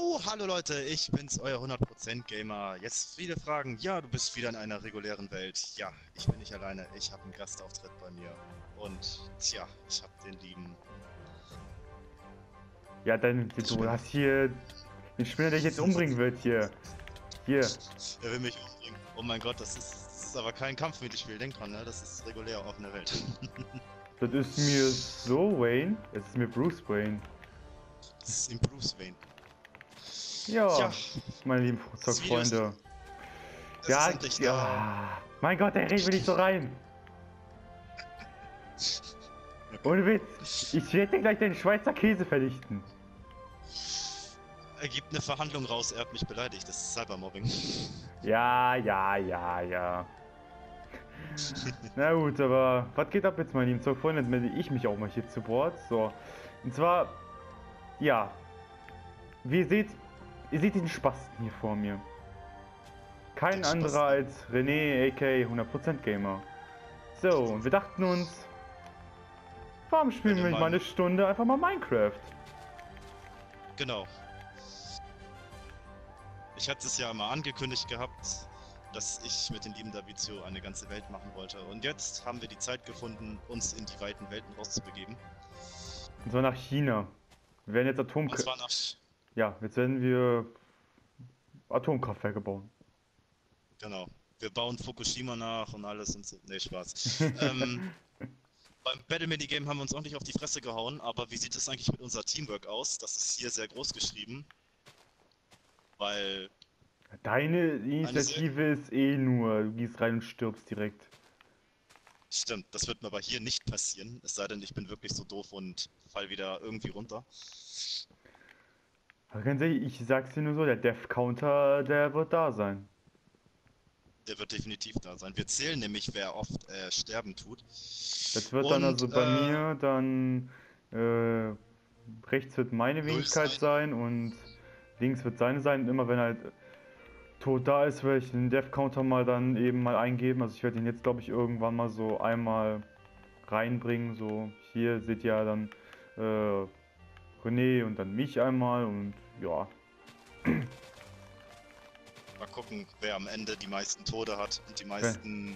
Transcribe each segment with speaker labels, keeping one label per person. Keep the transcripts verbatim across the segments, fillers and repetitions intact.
Speaker 1: Jo, hallo Leute, ich bin's, euer hundert Prozent Gamer. Jetzt viele Fragen. Ja, du bist wieder in einer regulären Welt. Ja, ich bin nicht alleine, ich habe einen Gastauftritt bei mir. Und tja, ich habe den lieben...
Speaker 2: Ja, dann, du
Speaker 1: Spinner.
Speaker 2: hast hier den Spinner, der dich jetzt umbringen wird, hier. Hier.
Speaker 1: Er will mich umbringen. Oh mein Gott, das ist, das ist aber kein Kampf mit dem Spiel, denk dran, ne? Das ist regulär offene Welt.
Speaker 2: Das ist mir so Wayne. Es ist mir Bruce Wayne.
Speaker 1: Das ist im Bruce Wayne.
Speaker 2: Ja,
Speaker 1: Ja,
Speaker 2: meine lieben
Speaker 1: das Video ist-
Speaker 2: Zockfreunde.
Speaker 1: es
Speaker 2: Ja,
Speaker 1: ist endlich da.
Speaker 2: ja. Mein Gott, der redet mir nicht so rein. Ohne Witz. Ich werde dir gleich deinen Schweizer Käse vernichten.
Speaker 1: Er gibt eine Verhandlung raus, er hat mich beleidigt. Das ist Cybermobbing.
Speaker 2: Ja, ja, ja, ja. Na gut, aber was geht ab jetzt, meine lieben Zockfreunde? Jetzt melde ich mich auch mal hier zu Wort. So. Und zwar, ja. Wie ihr seht, ihr seht den Spasten hier vor mir. Kein
Speaker 1: Den
Speaker 2: anderer
Speaker 1: Spasten.
Speaker 2: als René, aka hundert Prozent Gamer. So, und wir dachten uns, warum spielen
Speaker 1: Wenn
Speaker 2: wir
Speaker 1: ihr
Speaker 2: nicht mal
Speaker 1: mal-
Speaker 2: eine Stunde einfach mal Minecraft?
Speaker 1: Genau. Ich hatte es ja mal angekündigt gehabt, dass ich mit dem lieben Davizio eine ganze Welt machen wollte. Und jetzt haben wir die Zeit gefunden, uns in die weiten Welten rauszubegeben.
Speaker 2: Und zwar nach China. Wir werden jetzt Atom...
Speaker 1: Und zwar nach...
Speaker 2: Ja, jetzt werden wir Atomkraftwerke bauen.
Speaker 1: Genau. Wir bauen Fukushima nach und alles und so. Nee, Spaß. ähm, beim Battle Minigame haben wir uns ordentlich auf die Fresse gehauen, aber wie sieht es eigentlich mit unser Teamwork aus? Das ist hier sehr groß geschrieben. Weil...
Speaker 2: Deine Initiative ist eh nur, du gehst rein und stirbst direkt.
Speaker 1: Stimmt, das wird mir aber hier nicht passieren, es sei denn, ich bin wirklich so doof und fall wieder irgendwie runter.
Speaker 2: Aber ganz ehrlich, ich sag's dir nur so, der Death Counter, der wird da sein.
Speaker 1: Der wird definitiv da sein. Wir zählen nämlich, wer oft äh, sterben tut.
Speaker 2: Das wird
Speaker 1: Und,
Speaker 2: dann also bei
Speaker 1: äh,
Speaker 2: mir dann äh, rechts wird meine
Speaker 1: Null
Speaker 2: Wenigkeit
Speaker 1: sein.
Speaker 2: sein und links wird seine sein. Und immer wenn halt tot da ist, werde ich den Death Counter mal dann eben mal eingeben. Also ich werde ihn jetzt glaube ich irgendwann mal so einmal reinbringen. So hier seht ihr dann äh, René und dann mich einmal und ja.
Speaker 1: Mal gucken, wer am Ende die meisten Tode hat und die meisten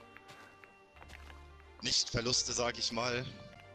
Speaker 1: Nicht-Verluste, sag ich mal.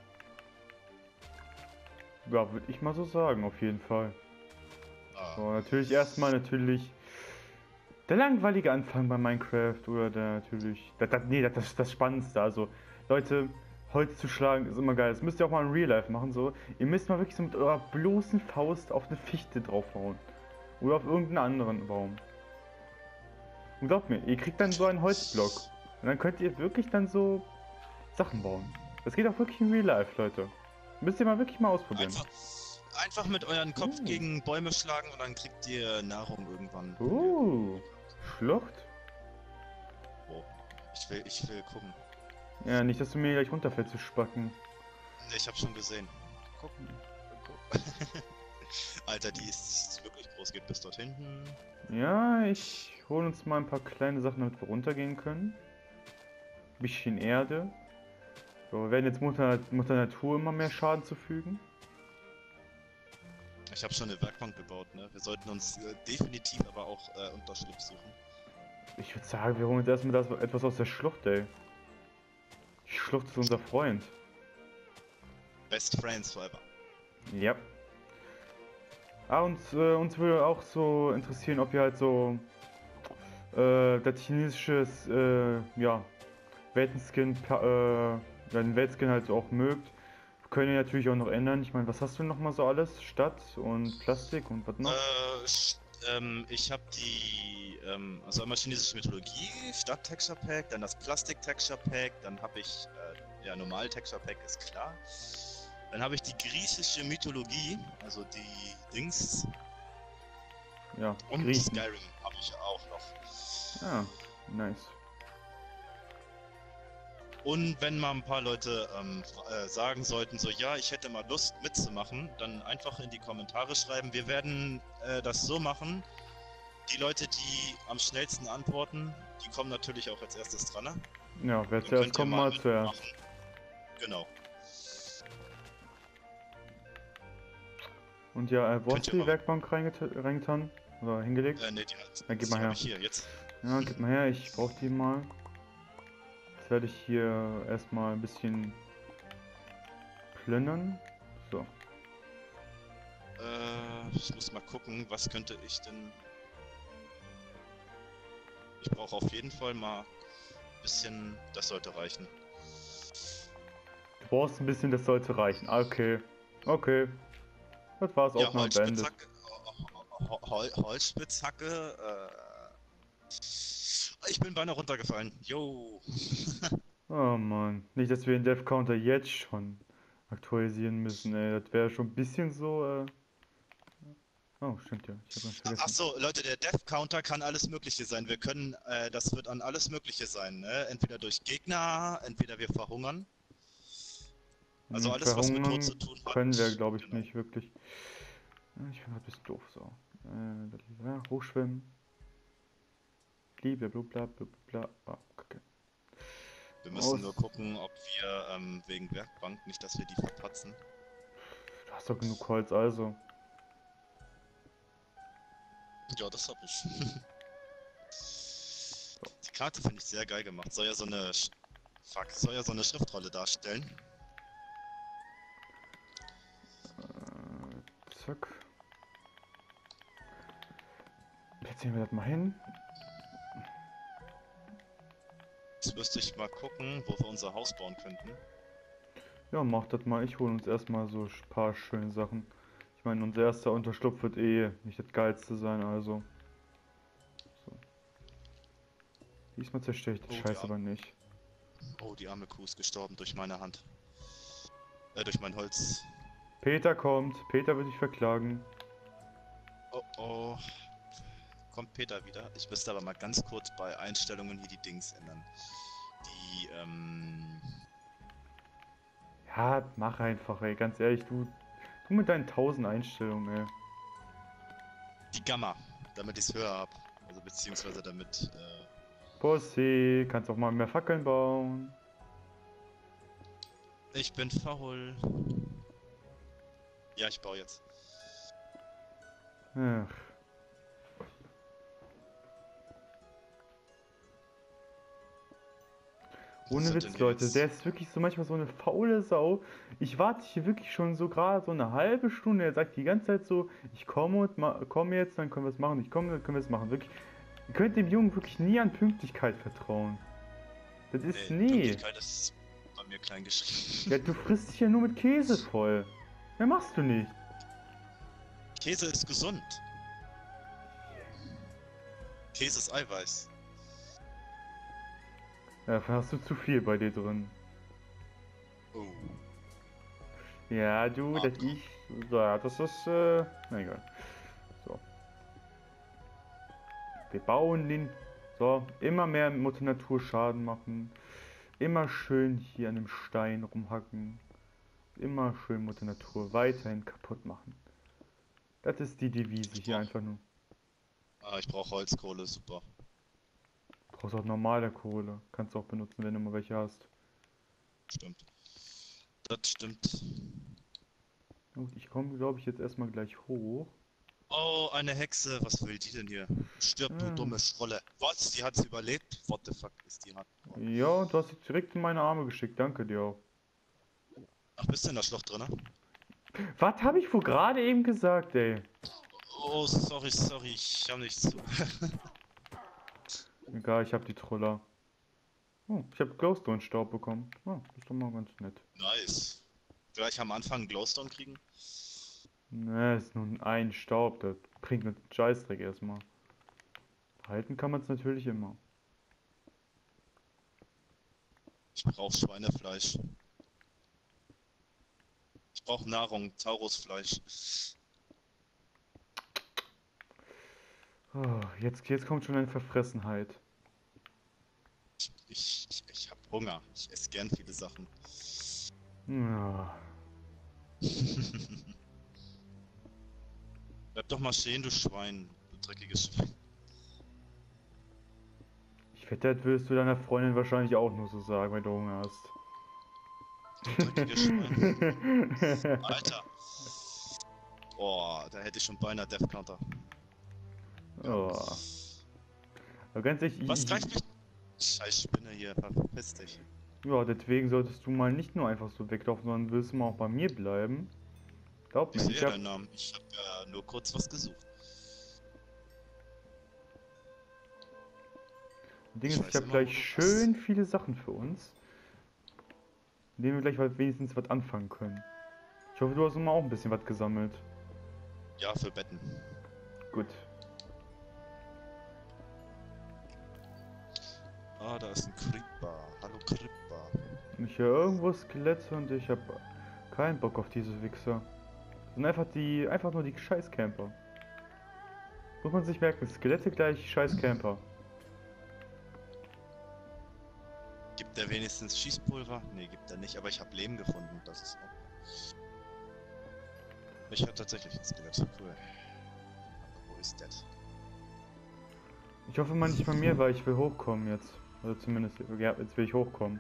Speaker 2: Ja, würde ich mal so sagen, auf jeden Fall.
Speaker 1: Ah,
Speaker 2: So, natürlich erstmal natürlich der langweilige Anfang bei Minecraft oder der natürlich. Das, das, nee, das ist das Spannendste. Also, Leute, Holz zu schlagen ist immer geil. Das müsst ihr auch mal in Real Life machen. So. Ihr müsst mal wirklich so mit eurer bloßen Faust auf eine Fichte draufhauen. Oder auf irgendeinen anderen Baum. Und glaubt mir, ihr kriegt dann so einen Holzblock. Und dann könnt ihr wirklich dann so Sachen bauen. Das geht auch wirklich in Real Life, Leute. Müsst ihr mal wirklich mal ausprobieren.
Speaker 1: einfach, einfach mit euren Kopf
Speaker 2: Uh.
Speaker 1: gegen Bäume schlagen und dann kriegt ihr Nahrung irgendwann.
Speaker 2: Uh, Schlucht?
Speaker 1: Oh, ich will, ich will gucken.
Speaker 2: Ja, nicht, dass du mir gleich runterfällst zu spacken.
Speaker 1: Nee, ich hab schon gesehen. Gucken. Alter, die ist wirklich groß, geht bis dort hinten.
Speaker 2: Ja, ich hole uns mal ein paar kleine Sachen, damit wir runtergehen können. Bisschen Erde. So, wir werden jetzt Mutter, Mutter Natur immer mehr Schaden zufügen.
Speaker 1: Ich habe schon eine Werkbank gebaut, ne? Wir sollten uns äh, definitiv aber auch äh, Unterschlupf suchen.
Speaker 2: Ich würde sagen, wir holen uns erstmal das, etwas aus der Schlucht, ey. Die Schlucht ist unser Freund.
Speaker 1: Best Friends forever.
Speaker 2: Ja. Ah, und äh, uns würde auch so interessieren, ob ihr halt so äh, das chinesische äh, ja, Weltenskin, äh, den Weltskin halt auch mögt. Können ihr natürlich auch noch ändern. Ich meine, was hast du noch mal so alles? Stadt und Plastik und was noch?
Speaker 1: Äh, st- ähm, ich habe die, ähm, also einmal chinesische Mythologie, Stadt Texture Pack, dann das Plastik Texture Pack, dann habe ich, äh, ja, normal Texture Pack ist klar. Dann habe ich die griechische Mythologie, also die Dings,
Speaker 2: Ja,
Speaker 1: und
Speaker 2: Griechen.
Speaker 1: Skyrim habe ich auch noch.
Speaker 2: Ah, nice.
Speaker 1: Und wenn mal ein paar Leute ähm, äh, sagen sollten, so ja, ich hätte mal Lust mitzumachen, dann einfach in die Kommentare schreiben. Wir werden äh, das so machen. Die Leute, die am schnellsten antworten, die kommen natürlich auch als erstes dran. Ne?
Speaker 2: Ja, wer
Speaker 1: Dann
Speaker 2: zuerst
Speaker 1: könnt ihr
Speaker 2: kommt, mal
Speaker 1: mitmachen.
Speaker 2: zuerst.
Speaker 1: Genau.
Speaker 2: Und ja, äh, wo
Speaker 1: Könnt
Speaker 2: hast
Speaker 1: ihr
Speaker 2: du die
Speaker 1: mal-
Speaker 2: Werkbank reinget- reingetan? Oder hingelegt?
Speaker 1: Äh, ne, die hat.
Speaker 2: Ja, gib
Speaker 1: die
Speaker 2: mal her.
Speaker 1: hab ich hier, jetzt.
Speaker 2: Ja, gib mal her, ich brauch die mal. Jetzt werde ich hier erstmal ein bisschen plündern. So.
Speaker 1: Äh, ich muss mal gucken, was könnte ich denn. Ich brauche auf jeden Fall mal ein bisschen. Das sollte reichen.
Speaker 2: Du brauchst ein bisschen, das sollte reichen. Ah, okay. Okay. Das war's
Speaker 1: Ja,
Speaker 2: auch mal beendet.
Speaker 1: Holzspitzhacke. Hol Hol Holzspitzhacke. Äh, ich bin beinahe runtergefallen. Yo.
Speaker 2: Oh Mann. Nicht, dass wir den Dev Counter jetzt schon aktualisieren müssen, ey. Das wäre schon ein bisschen so, äh... Oh, stimmt ja. Ich habe ganz vergessen.
Speaker 1: Achso, Leute, der Death Counter kann alles Mögliche sein. Wir können, äh, das wird an alles Mögliche sein, ne? Entweder durch Gegner, entweder wir verhungern. Also
Speaker 2: Hm,
Speaker 1: alles, was mit Tod zu
Speaker 2: verhungern
Speaker 1: tun hat.
Speaker 2: können wir, glaube ich,
Speaker 1: Genau.
Speaker 2: nicht wirklich. Ja, ich bin grad ein bisschen doof, so. Äh, ja, hochschwimmen. Bla bla bla bla bla. Ah, kacke.
Speaker 1: Wir müssen
Speaker 2: Aus-
Speaker 1: nur gucken, ob wir ähm, wegen Werkbank nicht, dass wir die verpatzen.
Speaker 2: Du hast doch genug Holz, also.
Speaker 1: Ja, das hab ich. Die Karte finde ich sehr geil gemacht. Soll ja so eine. Sch Fuck, soll ja so eine Schriftrolle darstellen.
Speaker 2: Äh, zack. Jetzt sehen wir das mal hin.
Speaker 1: Jetzt müsste ich mal gucken, wo wir unser Haus bauen könnten.
Speaker 2: Ja, mach das mal. Ich hole uns erstmal so ein paar schöne Sachen. Ich meine, unser erster Unterschlupf wird eh nicht das geilste sein, also. So. Diesmal zerstöre ich die
Speaker 1: Oh, die
Speaker 2: Scheiße
Speaker 1: Arme.
Speaker 2: aber nicht.
Speaker 1: Oh, die arme Kuh ist gestorben durch meine Hand. Äh, durch mein Holz.
Speaker 2: Peter kommt. Peter wird dich verklagen.
Speaker 1: Oh oh. Kommt Peter wieder? Ich müsste aber mal ganz kurz bei Einstellungen hier die Dings ändern. Die, ähm.
Speaker 2: Ja, mach einfach, ey. Ganz ehrlich, du. Du mit deinen tausend Einstellungen, ey.
Speaker 1: Die Gamma. Damit ich es höher hab. Also beziehungsweise damit, äh.
Speaker 2: Pussy, kannst auch mal mehr Fackeln bauen.
Speaker 1: Ich bin faul. Ja, ich baue jetzt.
Speaker 2: Ach.
Speaker 1: Was
Speaker 2: Ohne
Speaker 1: sind
Speaker 2: Witz,
Speaker 1: denn
Speaker 2: Leute,
Speaker 1: jetzt-
Speaker 2: der ist wirklich so manchmal so eine faule Sau. Ich warte hier wirklich schon so gerade so eine halbe Stunde. Er sagt die ganze Zeit so, ich komme und ma komme jetzt, dann können wir es machen. Ich komme, dann können wir es machen. Wirklich, ihr könnt dem Jungen wirklich nie an Pünktlichkeit vertrauen. Das ist
Speaker 1: Nee,
Speaker 2: nie.
Speaker 1: Pünktlichkeit ist bei mir klein geschrieben.
Speaker 2: Ja, du frisst dich ja nur mit Käse voll. Mehr machst du nicht.
Speaker 1: Käse ist gesund. Käse ist Eiweiß.
Speaker 2: Ja, dafür hast du zu viel bei dir drin.
Speaker 1: Oh.
Speaker 2: Ja, du, das ich. So, ja, das ist, äh, na egal. So. Wir bauen den. So, immer mehr Mutter Natur Schaden machen. Immer schön hier an dem Stein rumhacken. Immer schön Mutter Natur weiterhin kaputt machen. Das ist die Devise hier einfach nur.
Speaker 1: Ah, ich brauche Holzkohle, super.
Speaker 2: Du brauchst auch normale Kohle. Kannst du auch benutzen, wenn du mal welche hast.
Speaker 1: Stimmt. Das stimmt.
Speaker 2: Gut, ich komme, glaube ich, jetzt erstmal gleich hoch.
Speaker 1: Oh, eine Hexe. Was will die denn hier? Stirb, du
Speaker 2: Ah.
Speaker 1: dumme Schrolle. Was? Die hat's überlebt? What the fuck ist die hat?
Speaker 2: Ja, du hast sie direkt in meine Arme geschickt. Danke dir auch.
Speaker 1: Ach, bist du in der Schlucht drin?
Speaker 2: Was habe ich wohl gerade eben gesagt, ey?
Speaker 1: Oh, sorry, sorry. Ich hab nichts zu.
Speaker 2: Egal, ich habe die Troller. Oh, ich habe Glowstone-Staub bekommen. Oh, das ist doch mal ganz nett.
Speaker 1: Nice. Gleich am Anfang einen Glowstone kriegen?
Speaker 2: Ne, ist nun ein Staub. Das bringt einen Scheißdreck erstmal. Halten kann man es natürlich immer.
Speaker 1: Ich brauch Schweinefleisch. Ich brauch Nahrung, Taurusfleisch.
Speaker 2: Oh, jetzt, jetzt kommt schon eine Verfressenheit.
Speaker 1: Ich, ich, ich, ich hab Hunger. Ich esse gern viele Sachen.
Speaker 2: Ja.
Speaker 1: Bleib doch mal stehen, du Schwein. Du dreckiges Schwein.
Speaker 2: Ich wette, das wirst du deiner Freundin wahrscheinlich auch nur so sagen, wenn du Hunger hast.
Speaker 1: Du dreckiges Schwein. Alter. Oh, da hätte ich schon beinahe Death Counter. Ja.
Speaker 2: Oh. Aber ganz ehrlich,
Speaker 1: Was
Speaker 2: ich,
Speaker 1: greift mich? Scheiß Spinne hier, verpiss dich.
Speaker 2: ja, deswegen solltest du mal nicht nur einfach so weglaufen, sondern willst du mal auch bei mir bleiben. Glaub
Speaker 1: Ich
Speaker 2: mir, ich
Speaker 1: sehe
Speaker 2: hab,
Speaker 1: deinen Namen. Ich habe ja nur kurz was gesucht.
Speaker 2: das Ding
Speaker 1: Ich
Speaker 2: ist, ich
Speaker 1: weiß
Speaker 2: habe
Speaker 1: immer, wo
Speaker 2: gleich
Speaker 1: du
Speaker 2: schön viele Sachen für uns, mit denen wir gleich mal wenigstens was anfangen können. Ich hoffe, du hast immer auch ein bisschen was gesammelt.
Speaker 1: Ja, für Betten.
Speaker 2: Gut.
Speaker 1: Ah, da ist ein Creeper. Hallo Creeper.
Speaker 2: Ich höre irgendwo Skelette und ich habe keinen Bock auf diese Wichser. Das sind einfach die, einfach nur die Scheißcamper. Muss man sich merken, Skelette gleich Scheißcamper.
Speaker 1: Gibt der wenigstens Schießpulver? Nee, gibt er nicht, aber ich habe Lehm gefunden. Das ist auch. Ich habe tatsächlich ein Skelett. Cool. Aber wo ist das?
Speaker 2: Ich hoffe mal nicht bei mir, weil ich will hochkommen jetzt. Also zumindest, ja, jetzt will ich hochkommen.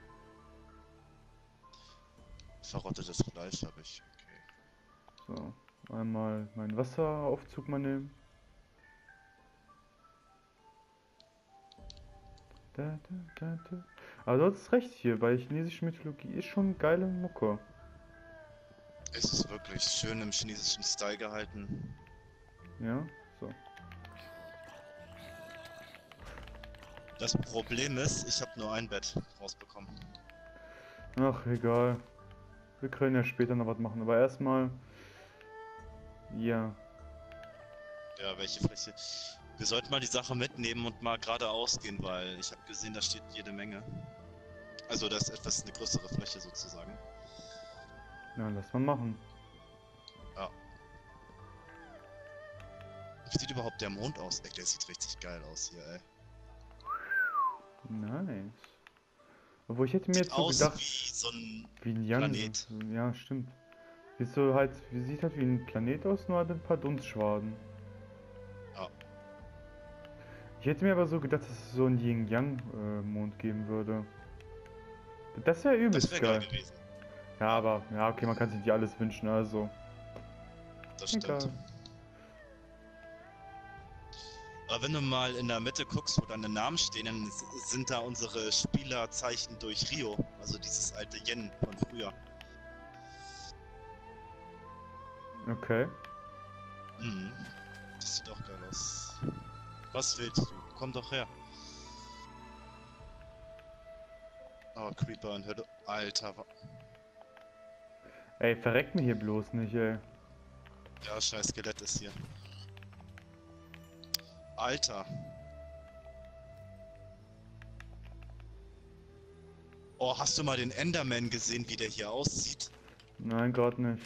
Speaker 1: Verrottetes Fleisch habe ich. Okay.
Speaker 2: So, einmal meinen Wasseraufzug mal nehmen. Da, da, da, da. Aber du hast recht hier, bei chinesischer Mythologie ist schon geile Mucke.
Speaker 1: Es ist wirklich schön im chinesischen Style gehalten.
Speaker 2: Ja, so.
Speaker 1: Das Problem ist, ich habe nur ein Bett rausbekommen.
Speaker 2: Ach, egal. Wir können ja später noch was machen, aber erstmal. Ja.
Speaker 1: Ja, welche Fläche? Wir sollten mal die Sache mitnehmen und mal geradeaus gehen, weil ich habe gesehen, da steht jede Menge. Also da ist etwas eine größere Fläche sozusagen.
Speaker 2: Ja, lass mal machen.
Speaker 1: Ja. Wie sieht überhaupt der Mond aus? Ey, der sieht richtig geil aus hier, ey.
Speaker 2: Nice. Obwohl ich hätte mir
Speaker 1: Sieht
Speaker 2: jetzt so
Speaker 1: aus
Speaker 2: gedacht,
Speaker 1: wie so ein
Speaker 2: wie ein Yang.
Speaker 1: Planet.
Speaker 2: Ja, stimmt. Sieht so halt, wie sieht halt wie ein Planet aus, nur halt ein paar Dunstschwaden.
Speaker 1: Ja.
Speaker 2: Ich hätte mir aber so gedacht, dass es so einen Yin-Yang-Mond geben würde. Das wäre übelst
Speaker 1: Das wäre geil
Speaker 2: geil.
Speaker 1: gewesen.
Speaker 2: Ja, aber, ja, okay, man kann sich nicht alles wünschen, also.
Speaker 1: Das stimmt.
Speaker 2: Egal.
Speaker 1: Aber wenn du mal in der Mitte guckst, wo deine Namen stehen, dann s- sind da unsere Spielerzeichen durch Rio. Also dieses alte Yen von früher.
Speaker 2: Okay.
Speaker 1: Mhm. Das sieht auch geil aus. Was willst du? Komm doch her. Oh, Creeper und Hölle. Alter. wa-
Speaker 2: Ey, verreckt mir hier bloß nicht, ey.
Speaker 1: Ja, scheiß Skelett ist hier. Alter. Oh, hast du mal den Enderman gesehen, wie der hier aussieht?
Speaker 2: Nein, gerade nicht.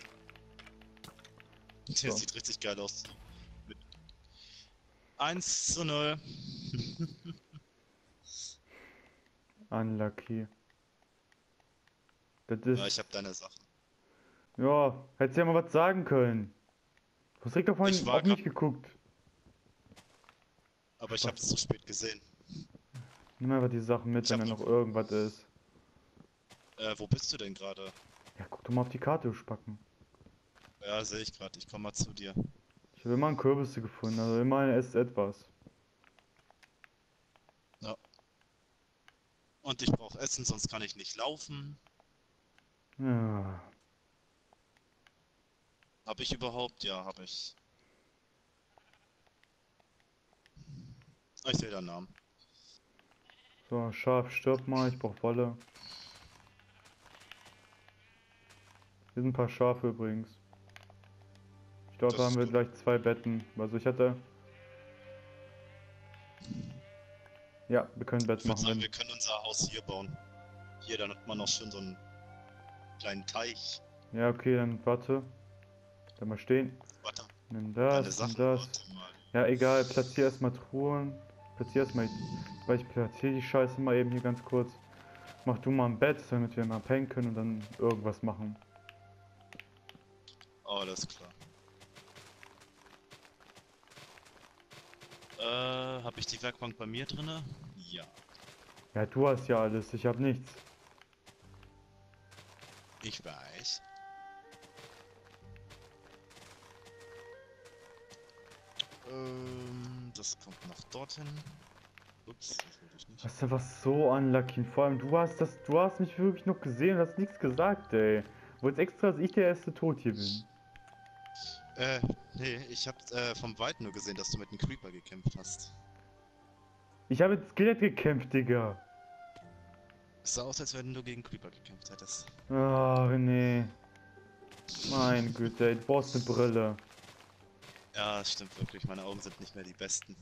Speaker 1: Der
Speaker 2: So.
Speaker 1: sieht richtig geil aus. Mit eins zu null.
Speaker 2: Unlucky. Das
Speaker 1: Ja,
Speaker 2: ist.
Speaker 1: ich hab deine Sachen.
Speaker 2: Ja, hättest ja mal was sagen können. Du hast direkt auf,
Speaker 1: Ich
Speaker 2: mein,
Speaker 1: war
Speaker 2: auf mich geguckt.
Speaker 1: Aber ich
Speaker 2: Was?
Speaker 1: hab's zu spät gesehen.
Speaker 2: Nimm einfach die Sachen mit,
Speaker 1: Ich
Speaker 2: wenn
Speaker 1: hab
Speaker 2: da noch
Speaker 1: noch-
Speaker 2: irgendwas ist.
Speaker 1: Äh, wo bist du denn gerade?
Speaker 2: Ja, guck doch mal auf die Karte, du Spacken.
Speaker 1: Ja, sehe ich gerade. Ich komm mal zu dir.
Speaker 2: Ich habe immer einen Kürbisse gefunden, also immerhin ist etwas.
Speaker 1: Und ich brauche Essen, sonst kann ich nicht laufen.
Speaker 2: Ja.
Speaker 1: Hab ich überhaupt? Ja, hab ich. Ah, ich sehe deinen Namen.
Speaker 2: So, Schaf, stirb mal, ich brauch Wolle. Hier sind ein paar Schafe übrigens. Ich glaube,
Speaker 1: Das
Speaker 2: da haben
Speaker 1: ist
Speaker 2: wir
Speaker 1: gut.
Speaker 2: gleich zwei Betten. Also ich hatte. Ja, wir können ein Bett
Speaker 1: Ich würde
Speaker 2: machen,
Speaker 1: sagen,
Speaker 2: wenn.
Speaker 1: wir können unser Haus hier bauen. Hier, dann hat man noch schön so einen kleinen Teich.
Speaker 2: Ja, okay, dann warte. Dann mal stehen.
Speaker 1: Warte,
Speaker 2: Nimm
Speaker 1: deine
Speaker 2: das,
Speaker 1: Sachen.
Speaker 2: nimm das.
Speaker 1: Warte mal.
Speaker 2: Ja, egal, platzier erstmal Truhen. Platzier erstmal. Weil ich platziere die Scheiße mal eben hier ganz kurz. Mach du mal ein Bett, damit wir mal pennen können und dann irgendwas machen.
Speaker 1: Oh, alles klar. Äh, habe ich die Werkbank bei mir drinne? Ja.
Speaker 2: Ja, du hast ja alles, ich hab nichts.
Speaker 1: Ich weiß. Ähm, das kommt noch dorthin. Ups, das wollte ich nicht.
Speaker 2: Das ist einfach so unlucky. Und vor allem, du hast das, du hast mich wirklich noch gesehen und hast nichts gesagt, ey. Du wolltest extra, dass ich der erste Tod hier bin.
Speaker 1: Äh, nee, ich hab äh, vom Weiten nur gesehen, dass du mit dem Creeper gekämpft hast.
Speaker 2: Ich habe jetzt Skelett gekämpft, Digga.
Speaker 1: Es sah aus, als wenn du gegen Creeper gekämpft hättest.
Speaker 2: Ach, nee. Mein Güte, ey, du brauchst eine Brille.
Speaker 1: Ja, das stimmt wirklich. Meine Augen sind nicht mehr die besten.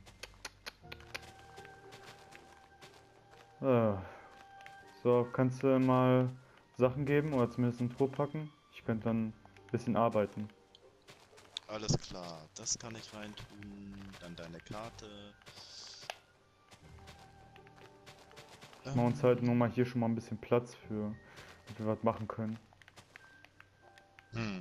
Speaker 2: Ah. So, kannst du mal Sachen geben oder zumindest ein Truhe packen? Ich könnte dann ein bisschen arbeiten.
Speaker 1: Alles klar, das kann ich reintun. Dann deine Karte.
Speaker 2: Machen wir uns halt nur mal hier schon mal ein bisschen Platz für, damit wir was machen können.
Speaker 1: Hm.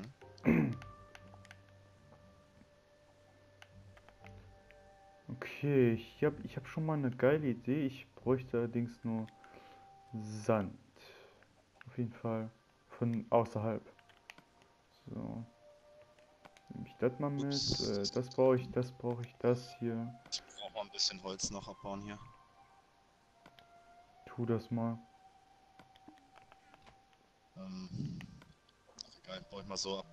Speaker 2: Okay, ich hab, ich hab schon mal eine geile Idee. Ich bräuchte allerdings nur Sand. Auf jeden Fall von außerhalb. So. Nehme ich das mal mit.
Speaker 1: Ups.
Speaker 2: Äh, das brauche ich, das brauche ich, das hier.
Speaker 1: Ich brauche mal ein bisschen Holz noch abbauen hier.
Speaker 2: Tu das mal.
Speaker 1: Ähm. Ach, egal, baue ich mal so ab.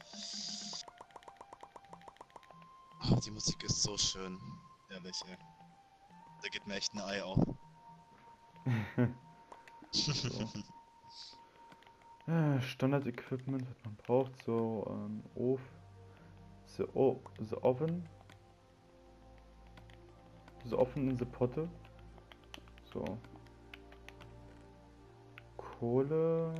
Speaker 1: Ach, die Musik ist so schön. Ehrlich, ey. Da geht mir echt ein Ei auf.
Speaker 2: So. Äh, Standard-Equipment, was man braucht. So, ähm, Ofen. The, oh, the oven. The oven in the Potte. So. Kohle.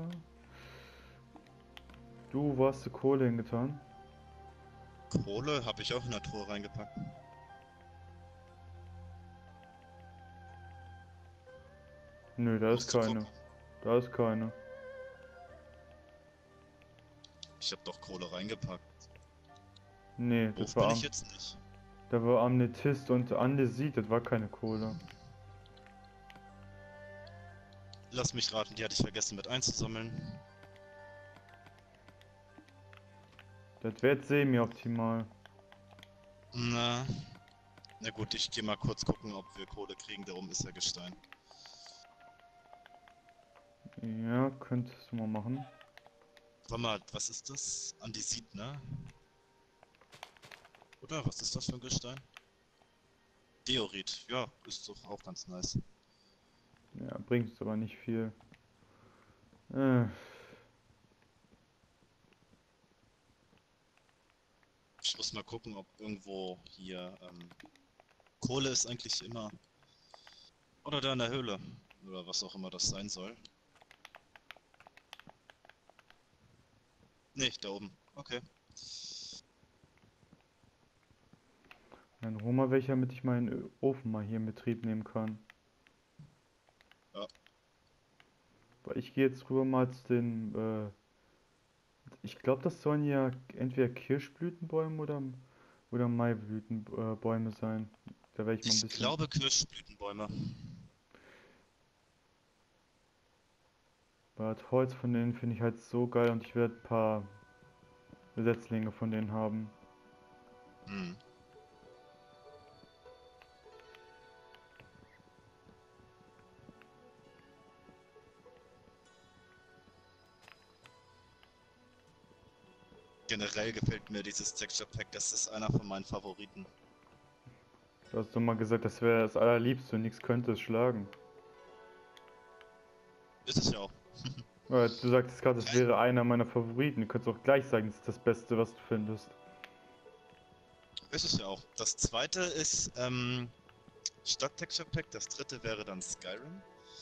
Speaker 2: Du, wo hast du Kohle hingetan?
Speaker 1: Kohle habe ich auch in der Truhe reingepackt.
Speaker 2: Nö, da ist
Speaker 1: Musst du
Speaker 2: keine.
Speaker 1: gucken.
Speaker 2: Da ist keine.
Speaker 1: Ich habe doch Kohle reingepackt.
Speaker 2: Nee,
Speaker 1: Hoch
Speaker 2: das
Speaker 1: bin
Speaker 2: war
Speaker 1: ich
Speaker 2: am,
Speaker 1: jetzt nicht.
Speaker 2: da war Amethyst und Andesit, das war keine Kohle.
Speaker 1: Lass mich raten, die hatte ich vergessen mit einzusammeln.
Speaker 2: Das wird semi-optimal.
Speaker 1: Na. Na gut, ich gehe mal kurz gucken, ob wir Kohle kriegen. Darum ist ja Gestein.
Speaker 2: Ja, könntest du mal machen.
Speaker 1: Warte mal, was ist das? Andesit, ne? Oder was ist das für ein Gestein? Diorit, ja, ist doch auch ganz nice.
Speaker 2: Ja, bringt aber nicht viel. Äh,
Speaker 1: Ich muss mal gucken, ob irgendwo hier ähm, Kohle ist eigentlich immer. Oder da in der Höhle. Oder was auch immer das sein soll. Nee, da oben. Okay.
Speaker 2: dann hol mal welche, damit ich meinen Ofen mal hier in Betrieb nehmen kann.
Speaker 1: Ja.
Speaker 2: Weil ich gehe jetzt rüber mal zu den, äh, ich glaube, das sollen ja entweder Kirschblütenbäume oder, oder Maiblütenbäume sein. Da werde ich mal ein
Speaker 1: Ich
Speaker 2: bisschen.
Speaker 1: glaube Kirschblütenbäume.
Speaker 2: Weil das Holz von denen finde ich halt so geil und ich werde ein paar Setzlinge von denen haben.
Speaker 1: Hm. Generell gefällt mir dieses Texture Pack, das ist einer von meinen Favoriten.
Speaker 2: Du hast doch mal gesagt, das wäre das Allerliebste und nichts könnte es schlagen.
Speaker 1: Ist es ja auch.
Speaker 2: Äh, Du sagtest gerade, es wäre einer meiner Favoriten. Du könntest auch gleich sagen, es ist das Beste, was du findest.
Speaker 1: Ist es ja auch. Das zweite ist ähm, Stadt Texture Pack, das dritte wäre dann Skyrim.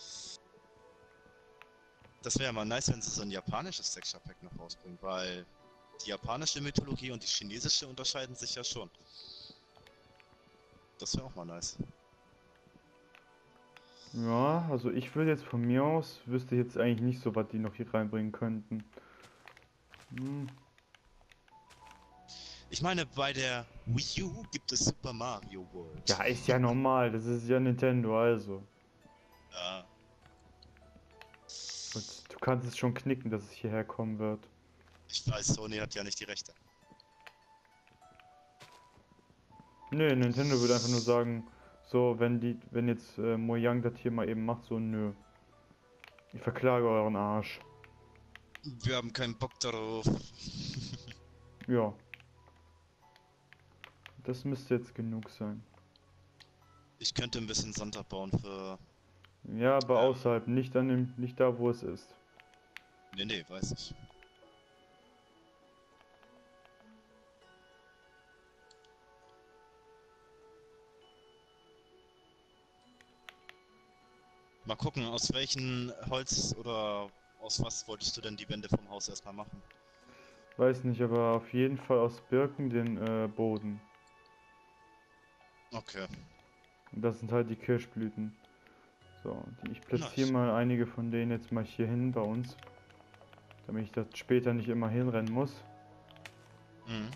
Speaker 1: Das wäre ja mal nice, wenn sie so ein japanisches Texture Pack noch rausbringen, weil die japanische Mythologie und die chinesische unterscheiden sich ja schon. Das wäre auch mal nice.
Speaker 2: Ja, also ich würde jetzt von mir aus, wüsste jetzt eigentlich nicht so, was die noch hier reinbringen könnten. Hm.
Speaker 1: Ich meine, bei der Wii U gibt es Super Mario World.
Speaker 2: Ja, ist ja normal, das ist ja Nintendo, also.
Speaker 1: Ja,
Speaker 2: Und du kannst es schon knicken, dass es hierher kommen wird.
Speaker 1: ich weiß, Sony hat ja nicht die Rechte.
Speaker 2: Nee, Nintendo würde einfach nur sagen, so, wenn die, wenn jetzt äh, Mojang das hier mal eben macht, so, nö. Ich verklage euren Arsch.
Speaker 1: Wir haben keinen Bock darauf.
Speaker 2: Ja. Das müsste jetzt genug sein.
Speaker 1: Ich könnte ein bisschen Sand abbauen für...
Speaker 2: Ja, aber
Speaker 1: Ähm,
Speaker 2: außerhalb, nicht an dem, nicht da, wo es ist.
Speaker 1: nee, nee, weiß ich. Mal gucken, aus welchem Holz oder aus was wolltest du denn die Wände vom Haus erstmal machen?
Speaker 2: Weiß nicht, aber auf jeden Fall aus Birken den äh, Boden.
Speaker 1: Okay,
Speaker 2: Und das sind halt die Kirschblüten. So, die, ich platziere
Speaker 1: nice.
Speaker 2: mal einige von denen jetzt mal hier hin bei uns. Damit ich das später nicht immer hinrennen muss.
Speaker 1: Mhm.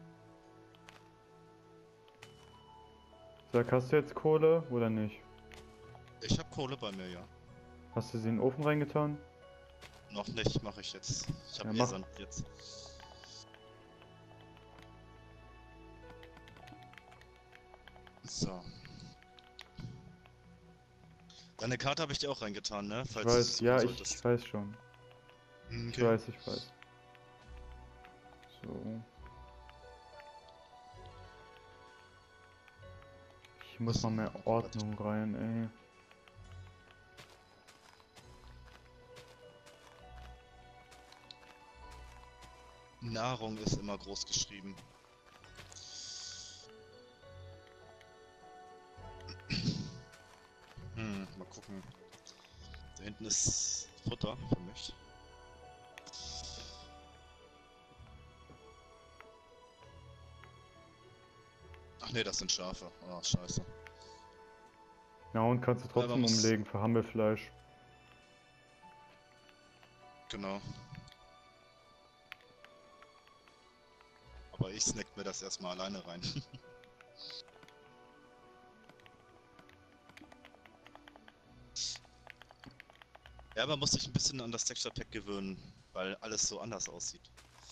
Speaker 2: Sag, hast du jetzt Kohle oder nicht?
Speaker 1: Ich habe Kohle bei mir, ja.
Speaker 2: Hast du sie in den Ofen reingetan?
Speaker 1: Noch nicht, mache ich jetzt. Ich habe
Speaker 2: Ja,
Speaker 1: eh
Speaker 2: mach.
Speaker 1: Sand jetzt. So. Deine Karte habe ich dir auch reingetan, ne?
Speaker 2: Ich
Speaker 1: Falls
Speaker 2: weiß,
Speaker 1: du es
Speaker 2: ja,
Speaker 1: suchen
Speaker 2: ich, ich
Speaker 1: solltest.
Speaker 2: weiß schon.
Speaker 1: Hm,
Speaker 2: Ich
Speaker 1: okay.
Speaker 2: weiß, ich weiß. So. Ich muss mal mehr Ordnung rein, ey.
Speaker 1: Nahrung ist immer groß geschrieben. Hm, mal gucken. Da hinten ist Futter für mich. Ach nee, das sind Schafe. Ah, scheiße.
Speaker 2: Ja, und kannst du
Speaker 1: Aber man
Speaker 2: trotzdem
Speaker 1: muss...
Speaker 2: umlegen für Hammelfleisch.
Speaker 1: Genau. Aber ich snack mir das erstmal alleine rein. Ja, man muss sich ein bisschen an das Texture Pack gewöhnen, weil alles so anders aussieht.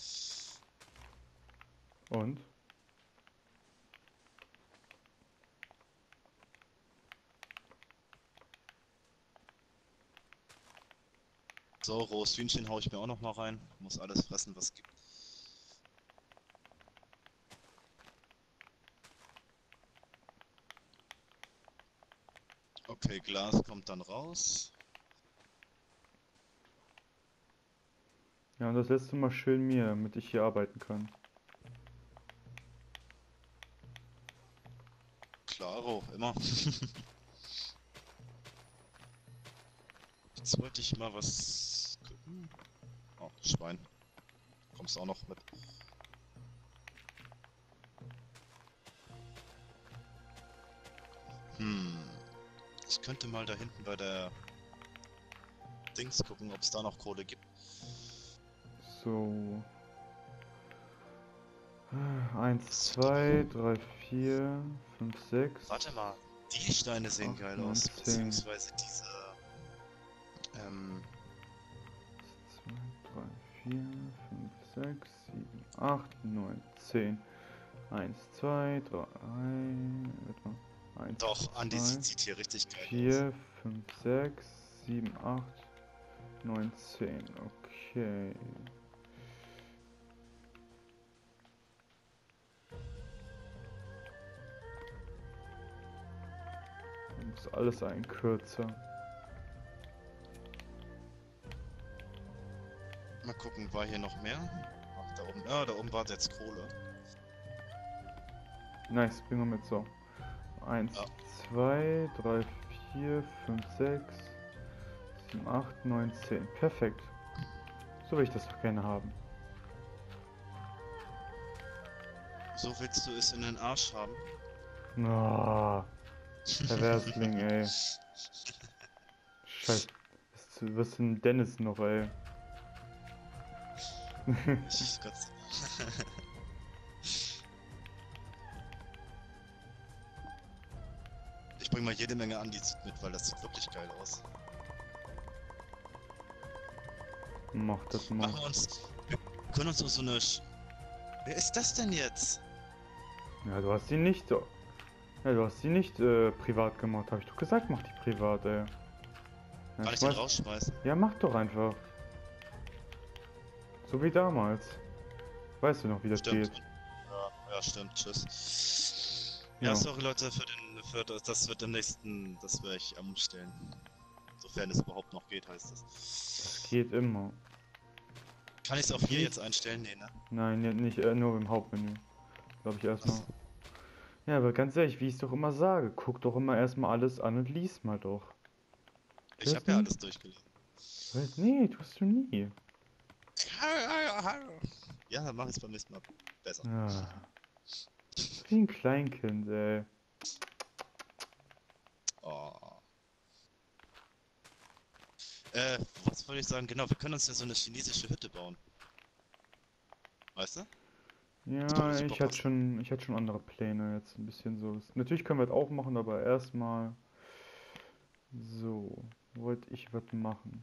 Speaker 2: Und?
Speaker 1: So, rohes Hühnchen hau ich mir auch noch mal rein. Muss alles fressen, was es gibt. Okay, Glas kommt dann raus.
Speaker 2: Ja, und das letzte Mal schön mir, damit ich hier arbeiten kann.
Speaker 1: Klaro, immer. Jetzt wollte ich mal was gucken. Oh, Schwein. Kommst du auch noch mit? Hm. Ich könnte mal da hinten bei der Dings gucken, ob es da noch Kohle gibt.
Speaker 2: So. Eins, zwei, drei, vier, fünf, sechs.
Speaker 1: Warte mal, die Steine sehen
Speaker 2: acht,
Speaker 1: geil
Speaker 2: neun,
Speaker 1: aus,
Speaker 2: zehn.
Speaker 1: beziehungsweise diese. Ähm,
Speaker 2: zwei, drei, vier, fünf, sechs, sieben, acht, neun, zehn. eins, zwei, drei, eins,
Speaker 1: doch, Andi
Speaker 2: zwei,
Speaker 1: sieht hier richtig geil aus.
Speaker 2: vier, fünf, sechs, sieben, acht, neun, zehn. Okay. Das ist alles ein kürzer.
Speaker 1: Mal gucken, war hier noch mehr? Ach, da oben. Ah, da oben war jetzt Kohle.
Speaker 2: Nice, bringen wir mit so. eins,
Speaker 1: Ja.
Speaker 2: zwei, drei, vier, fünf, sechs, sieben, acht, neun, zehn. Perfekt. So will ich das doch gerne haben.
Speaker 1: So willst du es in den Arsch haben?
Speaker 2: Oh, Perversling, ey. Scheiße. Was, was ist denn Dennis noch, ey?
Speaker 1: Ich Gott. Ich bring mal jede Menge Andizid mit, weil das sieht wirklich geil aus.
Speaker 2: Mach das mal.
Speaker 1: Machen wir uns. Wir können uns noch so eine. Sch Wer ist das denn jetzt?
Speaker 2: Ja, du hast die nicht so. Ja, du hast die nicht äh, privat gemacht. Habe ich doch gesagt, mach die privat, ey. Ja,
Speaker 1: Kann ich den
Speaker 2: schmeiß-
Speaker 1: rausschmeißen?
Speaker 2: Ja, mach doch einfach. So wie damals. Weißt du noch, wie das
Speaker 1: Stimmt.
Speaker 2: geht?
Speaker 1: Ja, ja, stimmt. Tschüss.
Speaker 2: Ja.
Speaker 1: Ja, sorry Leute für den, für das, das wird im nächsten, das werde ich umstellen. Sofern es überhaupt noch geht, heißt es.
Speaker 2: Das geht immer.
Speaker 1: Kann ich es auch hier
Speaker 2: Nicht-
Speaker 1: jetzt einstellen? Nee, ne?
Speaker 2: Nein, ne- nicht äh, nur im Hauptmenü. Glaube ich erstmal.
Speaker 1: Achso.
Speaker 2: Ja, aber ganz ehrlich, wie ich es doch immer sage, guck doch immer erstmal alles an und lies mal doch.
Speaker 1: Ich
Speaker 2: Das
Speaker 1: habe ja
Speaker 2: nicht?
Speaker 1: alles durchgelesen.
Speaker 2: Was? Nee, tust du nie.
Speaker 1: Ja, dann mach ich es beim nächsten Mal besser.
Speaker 2: Ah. Wie ein Kleinkind, ey.
Speaker 1: Oh. Äh, was wollte ich sagen? Genau, wir können uns ja so eine chinesische Hütte bauen. Weißt du?
Speaker 2: Ja,
Speaker 1: würde super
Speaker 2: ich hatte
Speaker 1: passen.
Speaker 2: schon, ich hatte schon andere Pläne jetzt ein bisschen so. Natürlich können wir das auch machen, aber erstmal so, wollte ich was machen.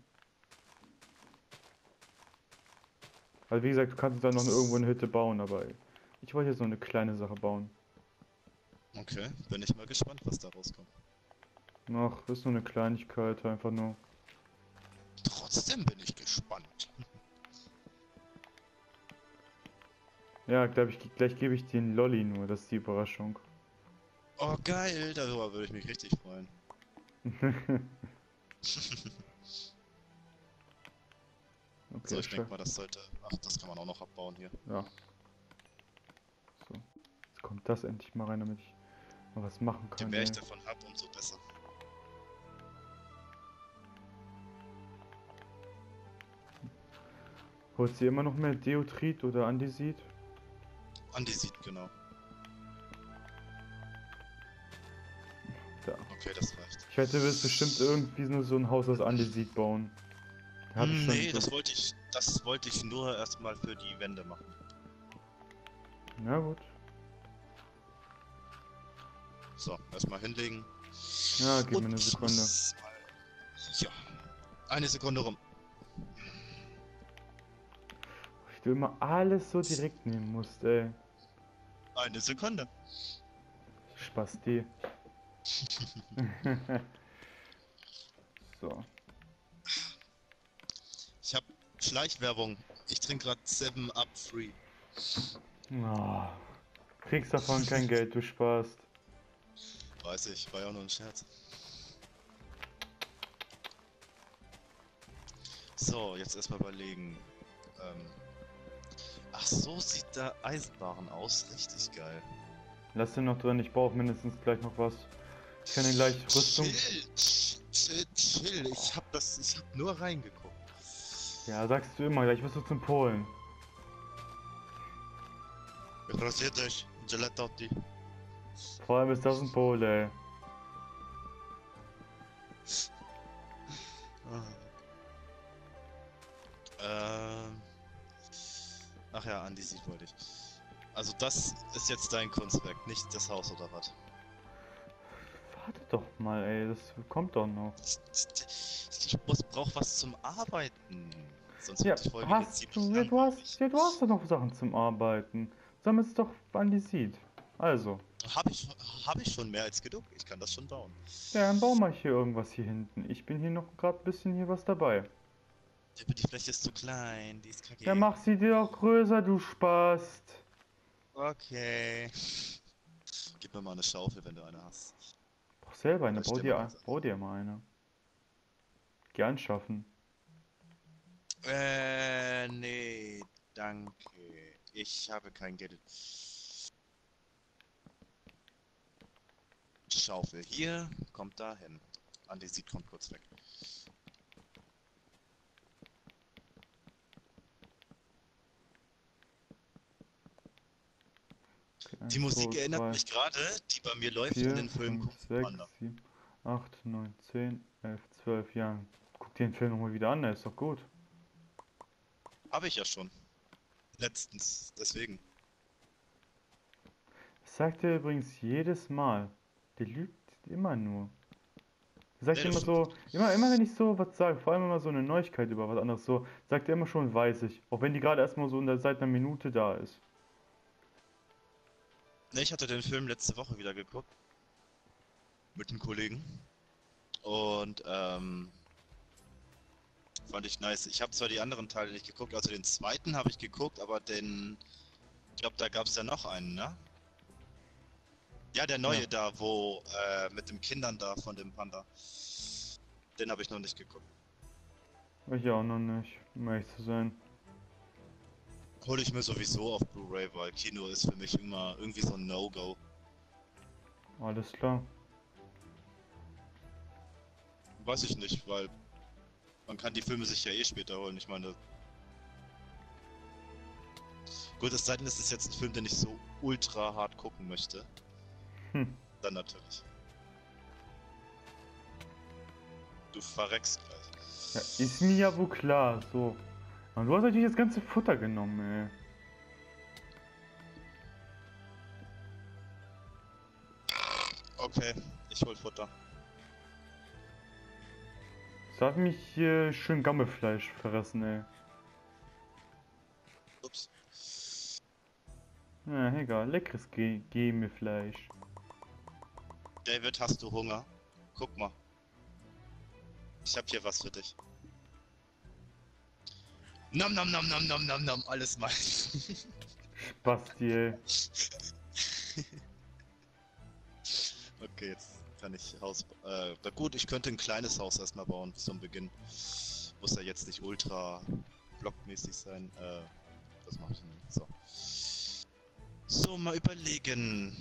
Speaker 2: Also wie gesagt, du kannst dann noch irgendwo eine Hütte bauen, aber ich wollte jetzt so eine kleine Sache bauen.
Speaker 1: Okay, bin ich mal gespannt, was da rauskommt.
Speaker 2: Ach, ist nur eine Kleinigkeit, einfach nur.
Speaker 1: Trotzdem bin ich gespannt.
Speaker 2: Ja, glaub ich, gleich gebe ich dir einen Lolli nur, das ist die Überraschung.
Speaker 1: Oh geil, darüber würde ich mich richtig freuen.
Speaker 2: Okay,
Speaker 1: So, ich
Speaker 2: scha-
Speaker 1: denke mal, das sollte... Ach, das kann man auch noch abbauen hier.
Speaker 2: ja. So, jetzt kommt das endlich mal rein, damit ich mal was machen
Speaker 1: Je
Speaker 2: kann.
Speaker 1: mehr ich
Speaker 2: Ey.
Speaker 1: davon habe, umso besser.
Speaker 2: Holt sie immer noch mehr Deotrit oder Andesit?
Speaker 1: Andesit, genau.
Speaker 2: Da.
Speaker 1: Okay, das reicht.
Speaker 2: Ich hätte bis bestimmt irgendwie nur so ein Haus aus Andesit bauen. Da hab ich
Speaker 1: Hm,
Speaker 2: schon
Speaker 1: nee,
Speaker 2: so.
Speaker 1: das wollte ich... Das wollte ich nur erstmal für die Wände machen.
Speaker 2: Na gut.
Speaker 1: So, erstmal hinlegen.
Speaker 2: Ja, gib mir
Speaker 1: Und
Speaker 2: eine
Speaker 1: ich
Speaker 2: Sekunde.
Speaker 1: muss mal- Ja, eine Sekunde rum.
Speaker 2: Ich will immer alles so direkt nehmen musst, ey.
Speaker 1: Eine Sekunde.
Speaker 2: Spasti. So.
Speaker 1: Ich habe Schleichwerbung. Ich trinke gerade seven up Free.
Speaker 2: Oh. Kriegst davon kein Geld, du sparst.
Speaker 1: Weiß ich, war ja auch nur ein Scherz. So, jetzt erstmal überlegen. Ähm, ach, so sieht da Eisenbahn aus. Richtig geil.
Speaker 2: Lass den noch drin, ich brauche mindestens gleich noch was. Ich kann dir gleich Rüstung.
Speaker 1: Chill, chill, chill. Ich hab das, ich hab nur reingeguckt.
Speaker 2: Ja, sagst du immer, gleich wirst du zum Polen.
Speaker 1: Interessiert euch? Gelatotti.
Speaker 2: Vor allem ist das ein Pole, ey.
Speaker 1: Ähm. Ach ja, Andesit wollte ich. Also das ist jetzt dein Kunstwerk, nicht das Haus oder was?
Speaker 2: Warte doch mal, ey, das kommt doch noch.
Speaker 1: Ich muss, brauch was zum Arbeiten. Sonst
Speaker 2: Ja,
Speaker 1: wird die Folge jetzt
Speaker 2: hast
Speaker 1: ziemlich
Speaker 2: du, ja, du
Speaker 1: langweilig.
Speaker 2: hast, ja, du hast doch noch Sachen zum Arbeiten. Sammelst doch Andesit. Also,
Speaker 1: Hab ich, hab ich schon mehr als genug. Ich kann das schon bauen.
Speaker 2: ja, dann bau mal hier irgendwas hier hinten. Ich bin hier noch gerade ein bisschen hier was dabei.
Speaker 1: Aber die Fläche ist zu klein, die ist kacke.
Speaker 2: Ja, mach sie dir doch größer, du Spast.
Speaker 1: Okay. Gib mir mal eine Schaufel, wenn du eine hast.
Speaker 2: Brauch selber eine,
Speaker 1: Oder
Speaker 2: bau
Speaker 1: stell
Speaker 2: dir,
Speaker 1: mal was.
Speaker 2: bau dir mal eine. Gern schaffen.
Speaker 1: Äh, nee, danke. Ich habe kein Geld. Schaufel hier, kommt da hin. Andesit kommt kurz weg.
Speaker 2: Okay,
Speaker 1: Die
Speaker 2: eins,
Speaker 1: Musik
Speaker 2: zwei,
Speaker 1: erinnert
Speaker 2: drei,
Speaker 1: mich gerade, die bei mir läuft
Speaker 2: vier,
Speaker 1: in den Film
Speaker 2: fünf,
Speaker 1: Kung Fu
Speaker 2: sechs,
Speaker 1: Panda.
Speaker 2: sieben, acht, neun, zehn, elf, zwölf. Ja, guck dir den Film nochmal wieder an, der ist doch gut.
Speaker 1: Habe ich ja schon. Letztens, deswegen.
Speaker 2: Das sagt er übrigens jedes Mal. Der lügt immer nur. Er sagt
Speaker 1: Nee, das
Speaker 2: immer so, immer, immer wenn ich so was sage, vor allem immer so eine Neuigkeit über was anderes, so, sagt er immer schon, weiß ich. Auch wenn die gerade erstmal so in der, seit einer Minute da ist.
Speaker 1: Ne, ich hatte den Film letzte Woche wieder geguckt. Mit einem Kollegen. Und, ähm, fand ich nice. Ich habe zwar die anderen Teile nicht geguckt, also den zweiten habe ich geguckt, aber den, ich glaube, da gab es ja noch einen, ne? Ja, der
Speaker 2: Ja,
Speaker 1: neue da, wo, äh, mit den Kindern da von dem Panda. Den habe ich noch nicht geguckt.
Speaker 2: ich auch noch nicht, um ehrlich zu sein.
Speaker 1: Hole ich mir sowieso auf Blu-ray, weil Kino ist für mich immer irgendwie so ein No-Go.
Speaker 2: Alles klar.
Speaker 1: Weiß ich nicht, weil man kann die Filme sich ja eh später holen. Ich meine, gut, es sei denn, es ist jetzt ein Film, den ich so ultra hart gucken möchte.
Speaker 2: Hm.
Speaker 1: Dann natürlich. Du verreckst gleich.
Speaker 2: Ja, ist mir ja wohl klar, so. Und du hast natürlich das ganze Futter genommen, ey.
Speaker 1: Okay, ich hol Futter.
Speaker 2: Das hat mich hier schön Gammelfleisch verrissen, ey.
Speaker 1: Ups.
Speaker 2: Ja, egal, leckeres Ge Gemüfleisch.
Speaker 1: David, hast du Hunger? Guck mal. Ich hab hier was für dich. Nom nom nom nom nom nom nom, alles mein.
Speaker 2: Basti, ey.
Speaker 1: Okay, jetzt kann ich Haus. Äh, na gut, ich könnte ein kleines Haus erstmal bauen zum Beginn. Muss ja jetzt nicht ultra blockmäßig sein. Äh, das mache ich nicht. So. So, mal überlegen.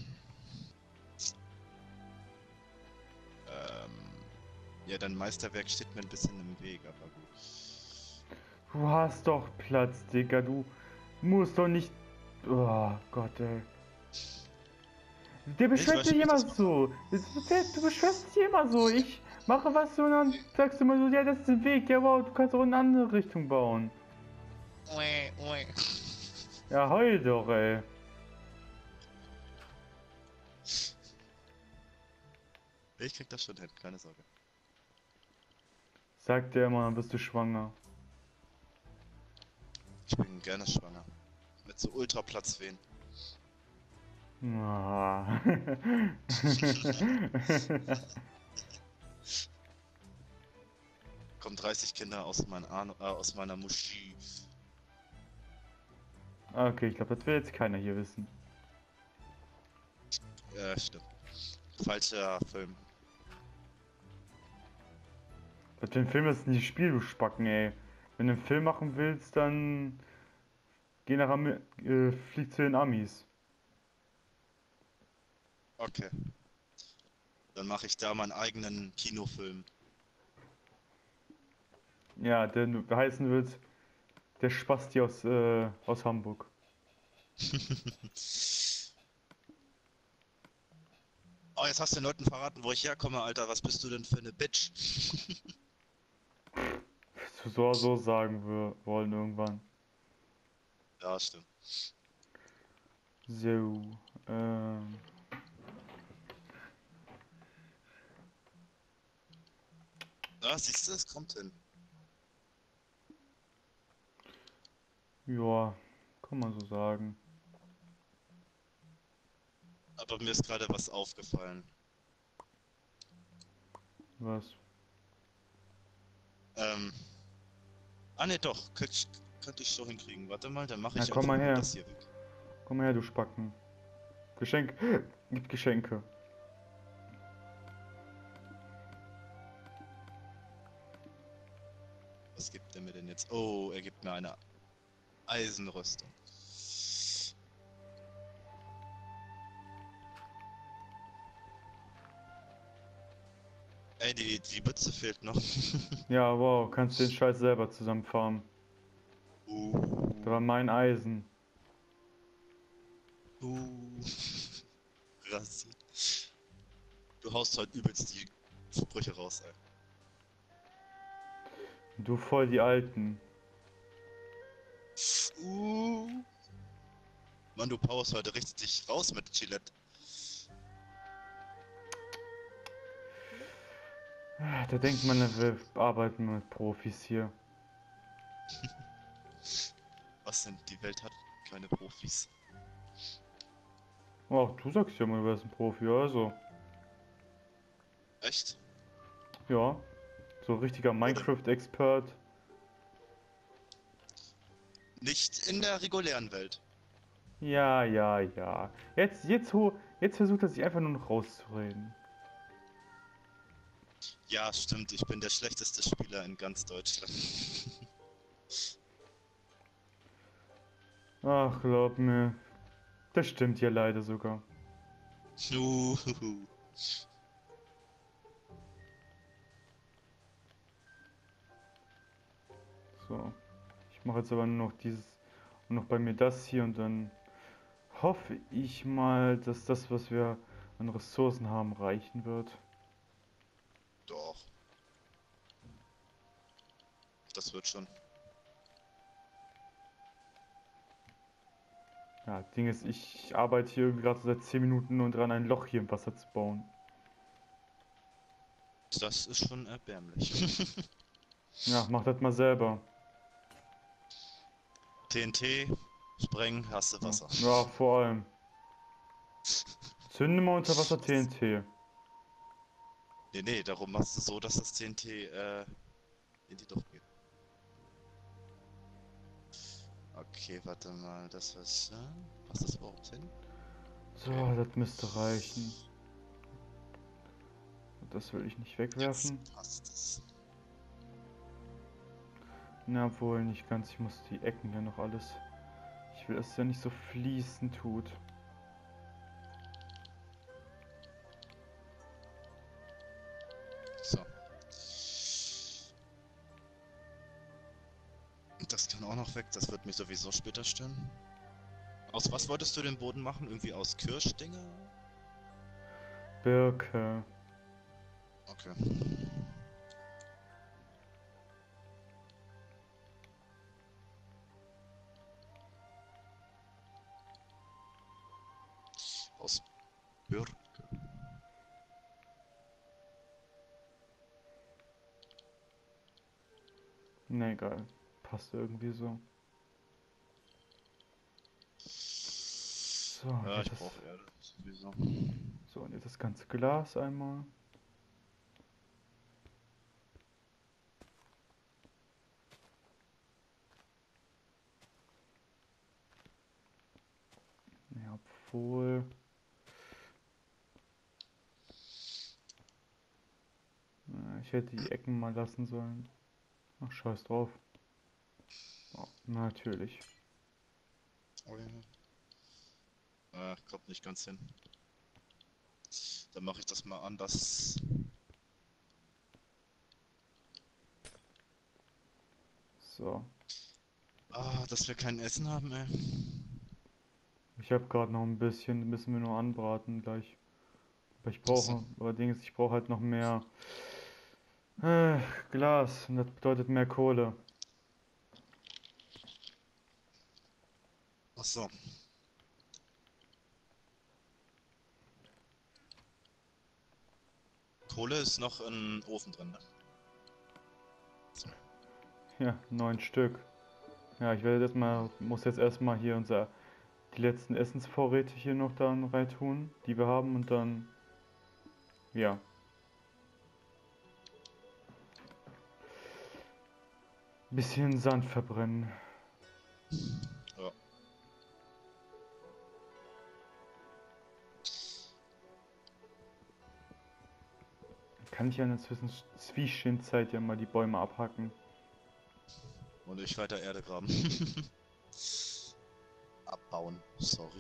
Speaker 1: Ähm, ja, dein Meisterwerk steht mir ein bisschen im Weg, aber gut.
Speaker 2: Du hast doch Platz, Digga. Du musst doch nicht. Oh Gott, ey. Der
Speaker 1: Ich
Speaker 2: beschwert
Speaker 1: weiß
Speaker 2: sich
Speaker 1: schon, wie ich
Speaker 2: immer
Speaker 1: das mache.
Speaker 2: so. Der- Du beschwerst dich immer so. Ich mache was und dann sagst du immer so, ja, das ist der Weg. Ja, wow, du kannst auch in eine andere Richtung bauen.
Speaker 1: Ui, ui.
Speaker 2: Ja, heul doch, ey.
Speaker 1: Ich krieg das schon hin, keine Sorge.
Speaker 2: Sagt der immer, dann bist du schwanger.
Speaker 1: Ich bin gerne schwanger. Mit so Ultraplatzwehen.
Speaker 2: Ah.
Speaker 1: Kommen dreißig Kinder aus, mein Ahn äh, aus meiner Muschi.
Speaker 2: Okay, ich glaube, das will jetzt keiner hier wissen.
Speaker 1: Ja, stimmt. Falscher Film.
Speaker 2: Was für ein Film ist denn nicht Spiel, du Spacken, ey. Wenn du einen Film machen willst, dann geh nach Ami äh, flieg zu den Amis.
Speaker 1: Okay. Dann mache ich da meinen eigenen Kinofilm.
Speaker 2: Ja, der nu- heißen wird der Spasti aus, äh, aus Hamburg.
Speaker 1: Oh, jetzt hast du den Leuten verraten, wo ich herkomme, Alter. Was bist du denn für eine Bitch?
Speaker 2: Du so, so sagen wir wollen irgendwann.
Speaker 1: Ja, stimmt.
Speaker 2: So, ähm.
Speaker 1: Ja, siehst du, es kommt hin.
Speaker 2: Ja, kann man so sagen.
Speaker 1: Aber mir ist gerade was aufgefallen.
Speaker 2: Was?
Speaker 1: Ähm. Ah, ne, doch. Könnte ich, könnte ich so hinkriegen. Warte mal, dann mache
Speaker 2: Na,
Speaker 1: ich
Speaker 2: komm
Speaker 1: einfach
Speaker 2: mal
Speaker 1: nur
Speaker 2: her.
Speaker 1: das hier weg.
Speaker 2: Komm mal her, du Spacken. Geschenk. Gibt Geschenke.
Speaker 1: Was gibt er mir denn jetzt? Oh, er gibt mir eine Eisenrüstung. Ey, die, die Mütze fehlt noch.
Speaker 2: Ja, wow, kannst den Scheiß selber zusammenfarmen.
Speaker 1: uh,
Speaker 2: Das war mein Eisen.
Speaker 1: uh. Rasiert. Du haust heute übelst die Sprüche raus, ey.
Speaker 2: Du voll die Alten.
Speaker 1: Uh. Mann, du powerst heute richtig raus mit Gillette.
Speaker 2: Ah, da denkt man, wir arbeiten mit Profis hier.
Speaker 1: Was denn? Die Welt hat keine Profis.
Speaker 2: Ach, du sagst ja mal, du wärst ein Profi, also.
Speaker 1: Echt?
Speaker 2: Ja, so richtiger
Speaker 1: Wo denn?
Speaker 2: Minecraft-Expert.
Speaker 1: Nicht in der regulären Welt.
Speaker 2: Ja, ja, ja. Jetzt, jetzt, ho- jetzt versucht er sich einfach nur noch rauszureden.
Speaker 1: Ja, stimmt, ich bin der schlechteste Spieler in ganz Deutschland.
Speaker 2: Ach, glaub mir. Das stimmt ja leider sogar.
Speaker 1: Uhuhu.
Speaker 2: So. Ich mache jetzt aber nur noch dieses und noch bei mir das hier und dann hoffe ich mal, dass das, was wir an Ressourcen haben, reichen wird.
Speaker 1: Doch, das wird schon.
Speaker 2: Ja, Ding ist, ich arbeite hier irgendwie gerade seit zehn Minuten nur dran, ein Loch hier im Wasser zu bauen.
Speaker 1: Das ist schon erbärmlich.
Speaker 2: Ja, mach das mal selber.
Speaker 1: T N T, sprengen, hast du
Speaker 2: Ja,
Speaker 1: Wasser.
Speaker 2: ja, vor allem. Zünde mal unter Wasser T N T.
Speaker 1: Nee, nee, darum machst du so, dass das T N T äh, in die Luft geht. Okay, warte mal, das was. Äh, passt das überhaupt hin?
Speaker 2: So,
Speaker 1: Okay.
Speaker 2: das müsste reichen. Das will ich nicht wegwerfen.
Speaker 1: Jetzt passt es.
Speaker 2: Na wohl, nicht ganz. Ich muss die Ecken ja noch alles. Ich will, dass es ja nicht so fließen tut.
Speaker 1: So. Das kann auch noch weg, das wird mich sowieso später stören. Aus was wolltest du den Boden machen? Irgendwie aus Kirschdinge?
Speaker 2: Birke.
Speaker 1: Okay. Aus Birke.
Speaker 2: Ne, egal. Passt irgendwie so. So,
Speaker 1: Ja,
Speaker 2: jetzt
Speaker 1: ich
Speaker 2: das,
Speaker 1: brauche Erde. Sowieso.
Speaker 2: so, und jetzt das ganze Glas einmal. Ja, obwohl. Na, ich hätte die Ecken mal lassen sollen. Ach, scheiß drauf. Oh, natürlich.
Speaker 1: Oh ja. Äh, kommt nicht ganz hin. Dann mache ich das mal anders.
Speaker 2: So.
Speaker 1: Ah, dass wir kein Essen haben, ey.
Speaker 2: Ich habe gerade noch ein bisschen, müssen wir nur anbraten gleich. Aber ich
Speaker 1: Achso.
Speaker 2: brauche, allerdings, ich brauche halt noch mehr äh, Glas. Und das bedeutet mehr Kohle.
Speaker 1: Achso. Kohle ist noch im Ofen drin, ne? So.
Speaker 2: Ja, neun Stück. Ja, ich werde jetzt mal, muss jetzt erstmal hier unser, die letzten Essensvorräte hier noch dann reintun, die wir haben und dann, ja. Bisschen Sand verbrennen.
Speaker 1: Ja.
Speaker 2: Kann ich ja in der Zwischenzeit ja mal die Bäume abhacken.
Speaker 1: Und ich weiter Erde graben. Abbauen. Sorry.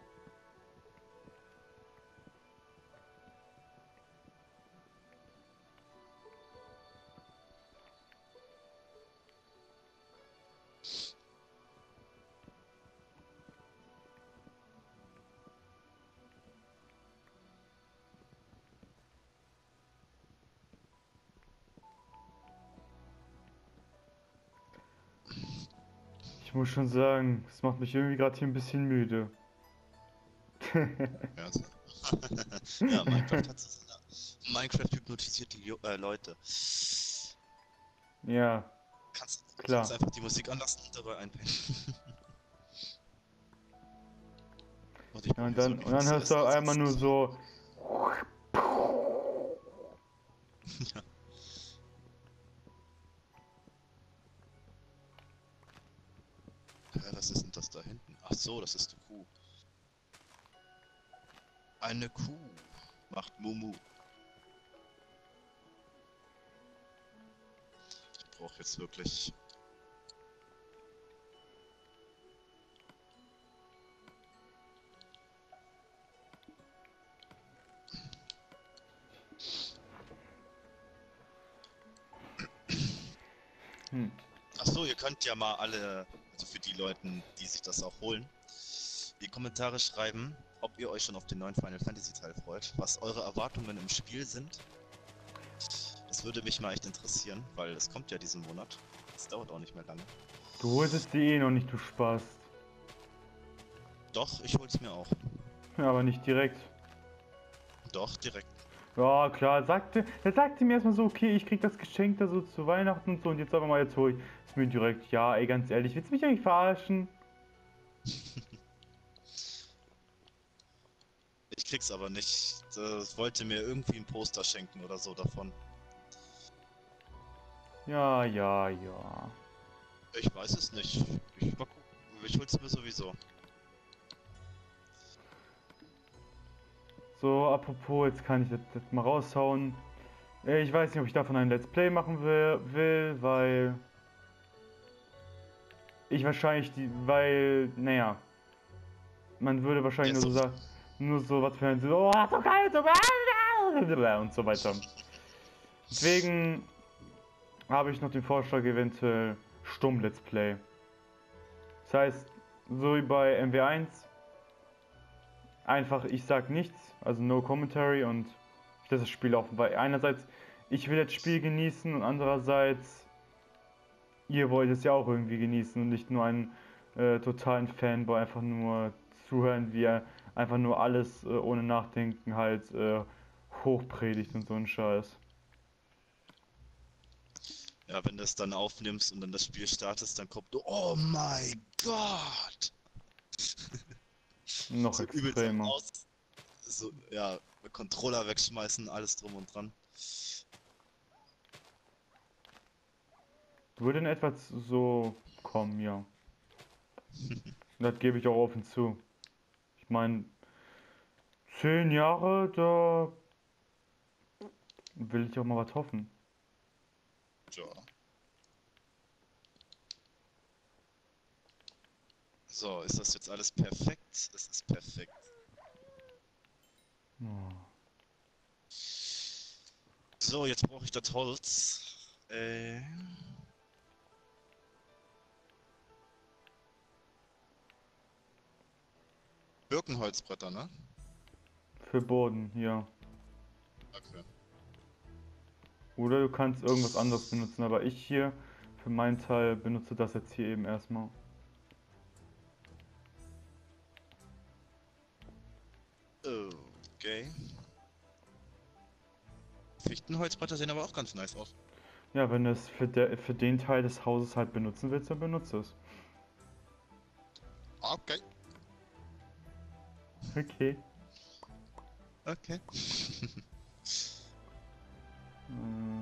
Speaker 2: Ich muss schon sagen, es macht mich irgendwie gerade hier ein bisschen müde.
Speaker 1: Ja, also. Ja, Minecraft hat es. Minecraft hypnotisiert die Jo- äh, Leute.
Speaker 2: Ja,
Speaker 1: Kannst, kannst
Speaker 2: klar.
Speaker 1: einfach die Musik anlassen und dabei einpennen. Und Ich
Speaker 2: Ja, und
Speaker 1: probiere
Speaker 2: dann, und dann hörst du einmal nur so.
Speaker 1: Ja. Hä, was ist denn das da hinten? Ach so, das ist die Kuh. Eine Kuh macht Mumu. Ich brauche jetzt wirklich...
Speaker 2: Hm.
Speaker 1: Ach so, ihr könnt ja mal alle, also für die Leuten, die sich das auch holen, die Kommentare schreiben, ob ihr euch schon auf den neuen Final Fantasy Teil freut, was eure Erwartungen im Spiel sind. Das würde mich mal echt interessieren, weil es kommt ja diesen Monat. Es dauert auch nicht mehr lange.
Speaker 2: Du holst es dir eh noch nicht, du Spaß.
Speaker 1: Doch, ich hol's mir auch.
Speaker 2: Ja, aber nicht direkt.
Speaker 1: Doch, direkt.
Speaker 2: Ja, klar, sagte, er sagte mir erstmal so, okay, ich krieg das Geschenk da so zu Weihnachten und so und jetzt aber mal, jetzt hol ich es mir direkt. Ja, ey, ganz ehrlich, willst du mich eigentlich verarschen?
Speaker 1: Ich krieg's aber nicht. Das wollte mir irgendwie ein Poster schenken oder so davon.
Speaker 2: Ja, ja, ja.
Speaker 1: Ich weiß es nicht. Ich, mal gucken. Ich hol's mir sowieso.
Speaker 2: So, apropos, jetzt kann ich das, das mal raushauen. Äh, Ich weiß nicht, ob ich davon ein Let's Play machen will, will weil ich wahrscheinlich die, weil, naja, man würde wahrscheinlich
Speaker 1: Ja,
Speaker 2: nur so
Speaker 1: so-
Speaker 2: sagen, nur so was für ein, so, oh, so geil, so geil, und so weiter. Deswegen habe ich noch den Vorschlag, eventuell stumm Let's Play. Das heißt, so wie bei M W eins, einfach ich sag nichts, also no commentary und ich lasse das Spiel laufen, weil einerseits ich will das Spiel genießen und andererseits ihr wollt es ja auch irgendwie genießen und nicht nur einen äh, totalen Fanboy einfach nur zuhören, wie er einfach nur alles äh, ohne Nachdenken halt äh, hochpredigt und so ein Scheiß.
Speaker 1: Ja, wenn du es dann aufnimmst und dann das Spiel startest, dann kommt du, oh mein Gott!
Speaker 2: Noch
Speaker 1: So übelst am
Speaker 2: extremer.
Speaker 1: Aus. So, ja, Controller wegschmeißen, alles drum und dran.
Speaker 2: Würde in etwa so kommen, ja. Das gebe ich auch offen zu. Ich meine, zehn Jahre, da will ich auch mal was hoffen.
Speaker 1: Ja. So, ist das jetzt alles perfekt? Es ist perfekt.
Speaker 2: Oh.
Speaker 1: So, jetzt brauche ich das Holz. Äh. Birkenholzbretter, ne?
Speaker 2: Für Boden, ja.
Speaker 1: Okay.
Speaker 2: Oder du kannst irgendwas anderes benutzen, aber ich hier für meinen Teil benutze das jetzt hier eben erstmal.
Speaker 1: Okay. Fichtenholzbretter sehen aber auch ganz nice aus.
Speaker 2: Ja, wenn du es für, der, für den Teil des Hauses halt benutzen willst, dann benutze es.
Speaker 1: Okay.
Speaker 2: Okay.
Speaker 1: Okay.
Speaker 2: Äh,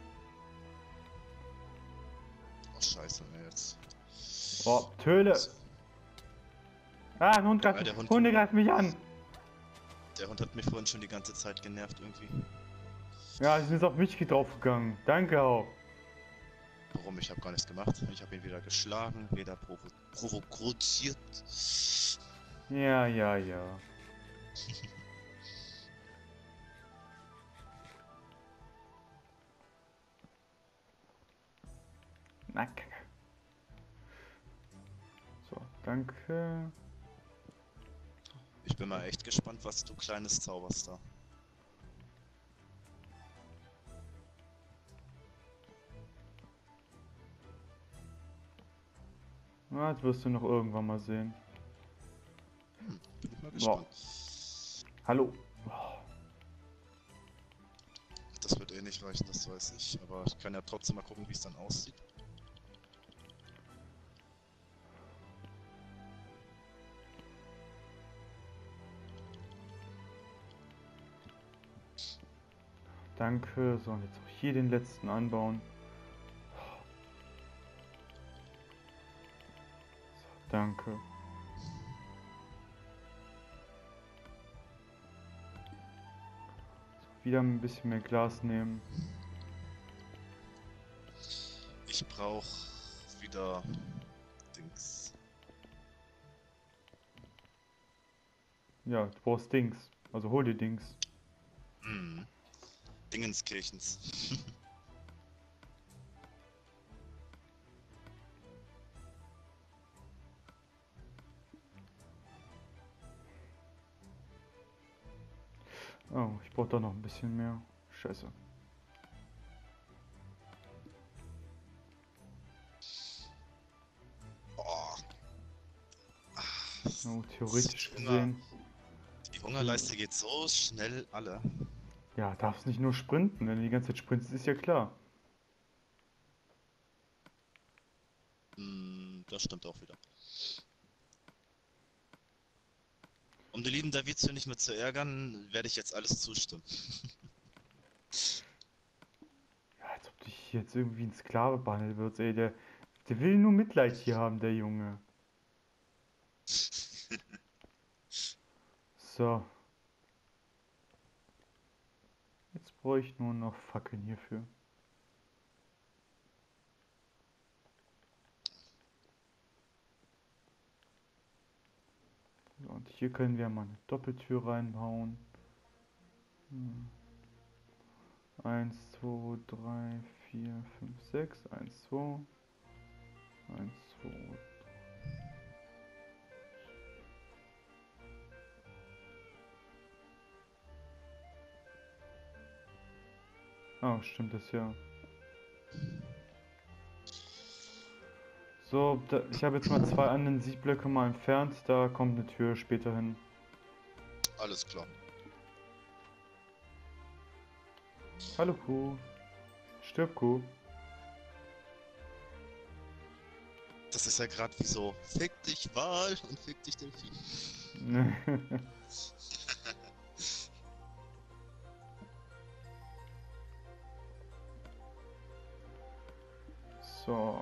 Speaker 1: Oh, scheiße, ne, jetzt.
Speaker 2: Oh, Töle! Ah, ein Hund
Speaker 1: Ja,
Speaker 2: greift
Speaker 1: der
Speaker 2: mich.
Speaker 1: Hund-
Speaker 2: Hunde greifen mich an!
Speaker 1: Der Hund hat mich vorhin schon die ganze Zeit genervt irgendwie.
Speaker 2: Ja, sie sind jetzt auf mich draufgegangen. Danke auch.
Speaker 1: Warum? Ich habe gar nichts gemacht. Ich habe ihn weder geschlagen, weder provo provoziert.
Speaker 2: Ja, ja, ja. Na, kacke. So, danke.
Speaker 1: Ich bin mal echt gespannt, was du Kleines zauberst da.
Speaker 2: Na, das wirst du noch irgendwann mal sehen.
Speaker 1: Hm, bin ich mal
Speaker 2: Boah.
Speaker 1: gespannt.
Speaker 2: Hallo. Oh.
Speaker 1: Das wird eh nicht reichen, das weiß ich. Aber ich kann ja trotzdem mal gucken, wie es dann aussieht.
Speaker 2: Danke. So, und jetzt auch hier den letzten anbauen. So, danke. So, wieder ein bisschen mehr Glas nehmen.
Speaker 1: Ich brauche wieder Dings.
Speaker 2: Ja, du brauchst Dings. Also hol dir Dings.
Speaker 1: Hm. Dingenskirchens.
Speaker 2: Oh, ich brauche da noch ein bisschen mehr. Scheiße.
Speaker 1: Oh.
Speaker 2: Oh, theoretisch
Speaker 1: Die Hunger-
Speaker 2: gesehen.
Speaker 1: Die Hungerleiste geht so schnell alle.
Speaker 2: Ja, darfst nicht nur sprinten. Wenn du die ganze Zeit sprintest, ist ja klar.
Speaker 1: Hm, das stimmt auch wieder. Um den lieben Davidsio nicht mehr zu ärgern, werde ich jetzt alles zustimmen.
Speaker 2: Ja, als ob dich jetzt irgendwie ein Sklave behandelt wird, ey. Der, der will nur Mitleid hier haben, der Junge. So. Jetzt brauche ich nur noch Fackeln hierfür. So, und hier können wir mal eine Doppeltür reinbauen. Hm. eins, zwei, drei, vier, fünf, sechs. eins, zwei. eins, zwei. Oh, stimmt das ja. So, da, ich habe jetzt mal zwei Andensieblöcke mal entfernt. Da kommt eine Tür später hin.
Speaker 1: Alles klar.
Speaker 2: Hallo Kuh. Stirb Kuh.
Speaker 1: Das ist ja gerade wie so, fick dich Wal und fick dich Delfin.
Speaker 2: So.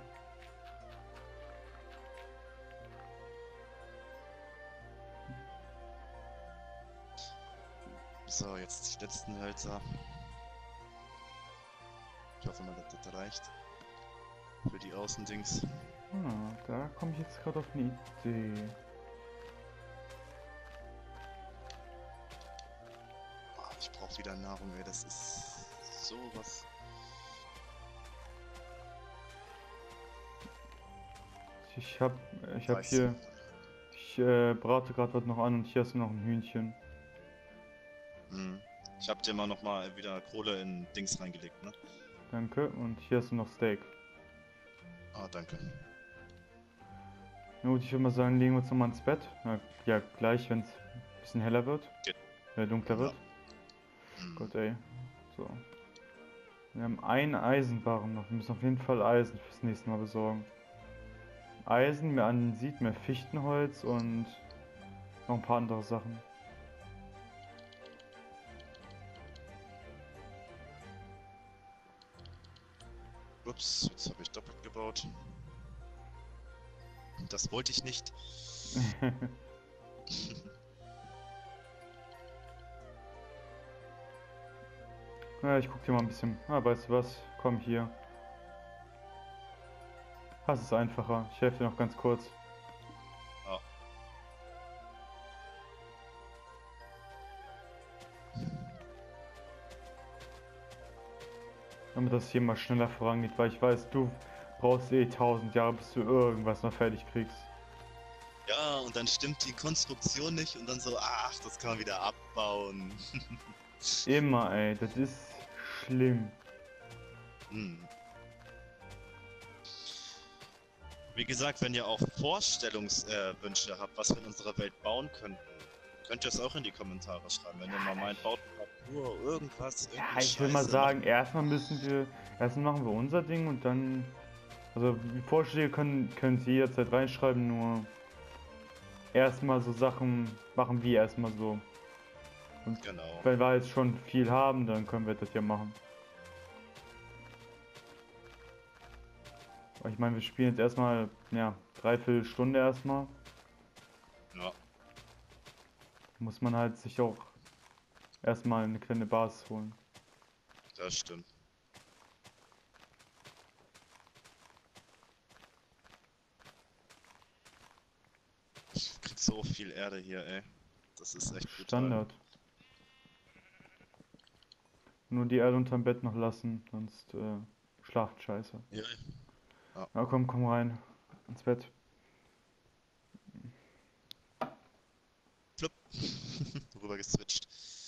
Speaker 1: So, jetzt die letzten Hölzer. Ich hoffe mal, dass das reicht. Für die Außendings.
Speaker 2: Ah, da komme ich jetzt gerade auf eine Idee.
Speaker 1: Ah, ich brauche wieder Nahrung, ey. Das ist sowas.
Speaker 2: Ich hab, ich hab
Speaker 1: Weiß.
Speaker 2: hier, ich äh, brate gerade was noch an und hier hast du noch ein Hühnchen.
Speaker 1: Hm. Ich hab dir mal noch mal wieder Kohle in Dings reingelegt, ne?
Speaker 2: Danke. Und hier hast du noch Steak.
Speaker 1: Ah, danke.
Speaker 2: Na gut, ich würde mal sagen, legen wir uns nochmal ins Bett. Na, ja, gleich, wenn es ein bisschen heller wird.
Speaker 1: Geht.
Speaker 2: Äh, dunkler
Speaker 1: Ja.
Speaker 2: wird.
Speaker 1: Hm.
Speaker 2: Gott, ey. So. Wir haben ein Eisenbarren noch. Wir müssen auf jeden Fall Eisen fürs nächste Mal besorgen. Eisen, mehr Andesit, mehr Fichtenholz und noch ein paar andere Sachen.
Speaker 1: Ups, jetzt habe ich doppelt gebaut. Das wollte ich nicht.
Speaker 2: Ja, ich guck dir mal ein bisschen. Ah, weißt du was? Komm hier. Das ist einfacher. Ich helfe dir noch ganz kurz.
Speaker 1: Ah.
Speaker 2: Damit das hier mal schneller vorangeht, weil ich weiß, du brauchst eh tausend Jahre, bis du irgendwas noch fertig kriegst.
Speaker 1: Ja, und dann stimmt die Konstruktion nicht und dann so, ach, das kann man wieder abbauen.
Speaker 2: Immer, ey. Das ist schlimm.
Speaker 1: Hm. Wie gesagt, wenn ihr auch Vorstellungswünsche äh, habt, was wir in unserer Welt bauen könnten, könnt ihr es auch in die Kommentare schreiben. Wenn ihr mal meint, baut ein Parkour, irgendwas,
Speaker 2: Ja,
Speaker 1: irgendeine
Speaker 2: ich will mal
Speaker 1: Scheiße,
Speaker 2: sagen, erstmal müssen wir, erstmal machen wir unser Ding und dann, also die Vorschläge können, können Sie jederzeit reinschreiben, nur erstmal so Sachen machen wir erstmal so. Und
Speaker 1: Genau.
Speaker 2: wenn wir jetzt schon viel haben, dann können wir das ja machen. Aber ich meine, wir spielen jetzt erstmal, ja, dreiviertel Stunde erstmal.
Speaker 1: Ja.
Speaker 2: Muss man halt sich auch erstmal eine kleine Basis holen.
Speaker 1: Das stimmt. Ich krieg so viel Erde hier, ey. Das ist echt brutal.
Speaker 2: Standard. Nur die Erde unterm Bett noch lassen, sonst äh, schlaft scheiße.
Speaker 1: Ja.
Speaker 2: Ja, komm, komm rein. Ins Bett.
Speaker 1: Flupp. Rüber geswitcht.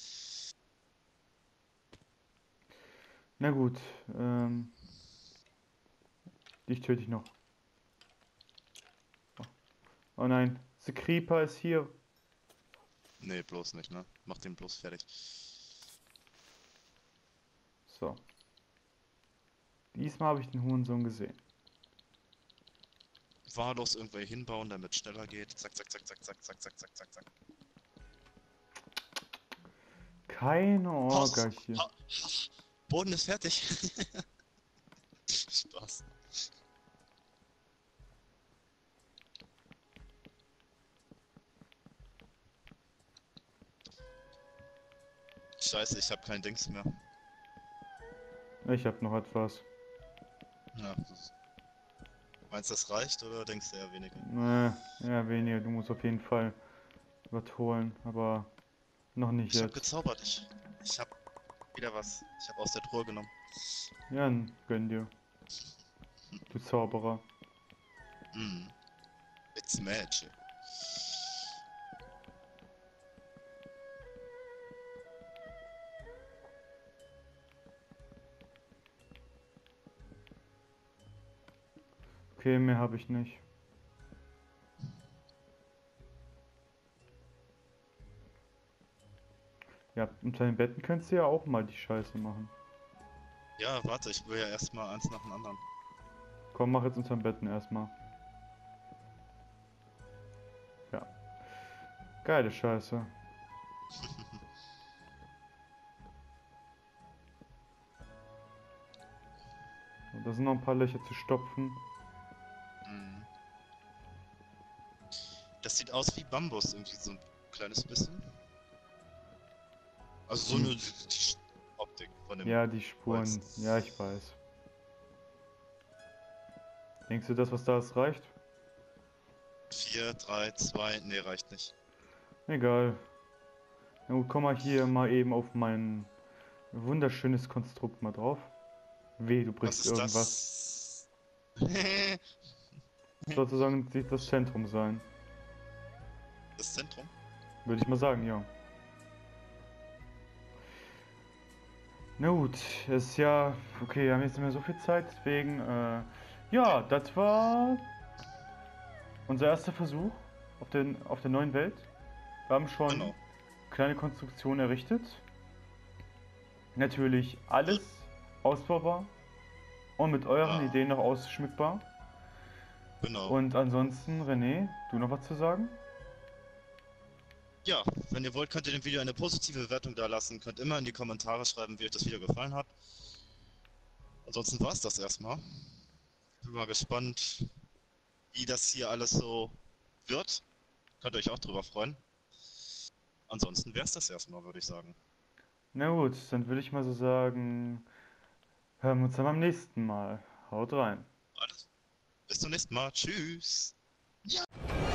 Speaker 2: Na gut, ähm. Dich töte ich noch. Oh, oh nein, The Creeper ist hier.
Speaker 1: Nee, bloß nicht, ne? Mach den bloß fertig.
Speaker 2: So. Diesmal habe ich den Hurensohn gesehen.
Speaker 1: Wahllos irgendwo hinbauen, damit es schneller geht. Zack, zack, zack, zack, zack, zack, zack, zack, zack, zack.
Speaker 2: Keine Orga hier.
Speaker 1: Ha, ha, Boden ist fertig. Spaß. Scheiße, ich habe kein Dings mehr.
Speaker 2: Ich habe noch etwas.
Speaker 1: Ja, das... Meinst du, das reicht oder denkst du eher weniger?
Speaker 2: Nee, ja, weniger. Du musst auf jeden Fall was holen, aber noch nicht
Speaker 1: Ich hab
Speaker 2: jetzt.
Speaker 1: gezaubert, ich, ich hab wieder was. Ich hab aus der Truhe genommen.
Speaker 2: Ja, dann gönn dir. Du Zauberer.
Speaker 1: Mm. It's magic.
Speaker 2: Okay, mehr habe ich nicht. Ja, unter den Betten könntest du ja auch mal die Scheiße machen.
Speaker 1: Ja, warte, ich will ja erstmal eins nach dem anderen.
Speaker 2: Komm, mach jetzt unter den Betten erstmal. Ja. Geile Scheiße. So, da sind noch ein paar Löcher zu stopfen.
Speaker 1: Mm. Das sieht aus wie Bambus, irgendwie so ein kleines bisschen. Also so
Speaker 2: Hm.
Speaker 1: eine die, die Optik von dem
Speaker 2: Ja, die Spuren.
Speaker 1: Holz.
Speaker 2: Ja, ich weiß. Denkst du, das, was da ist, reicht?
Speaker 1: vier, drei, zwei, nee, reicht nicht.
Speaker 2: Egal. Na gut, komm mal hier mal eben auf mein wunderschönes Konstrukt mal drauf. Weh, du
Speaker 1: Was
Speaker 2: brichst
Speaker 1: ist
Speaker 2: irgendwas.
Speaker 1: das?
Speaker 2: Sozusagen sieht das Zentrum sein.
Speaker 1: Das Zentrum?
Speaker 2: Würde ich mal sagen, ja. Na gut, ist ja... Okay, wir haben jetzt nicht mehr so viel Zeit, deswegen... Äh, ja, das war... unser erster Versuch auf, den, auf der neuen Welt. Wir haben schon
Speaker 1: Genau.
Speaker 2: kleine Konstruktionen errichtet. Natürlich alles ausbaubar und mit euren
Speaker 1: Ah.
Speaker 2: Ideen noch ausschmückbar.
Speaker 1: Genau.
Speaker 2: Und ansonsten, René, du noch was zu sagen?
Speaker 1: Ja, wenn ihr wollt, könnt ihr dem Video eine positive Bewertung da lassen. Könnt immer in die Kommentare schreiben, wie euch das Video gefallen hat. Ansonsten war es das erstmal. Bin mal gespannt, wie das hier alles so wird. Könnt ihr euch auch drüber freuen. Ansonsten wäre es das erstmal, würde ich sagen.
Speaker 2: Na gut, dann würde ich mal so sagen, hören wir uns dann beim nächsten Mal. Haut rein.
Speaker 1: Alles. Bis zum nächsten Mal. Tschüss.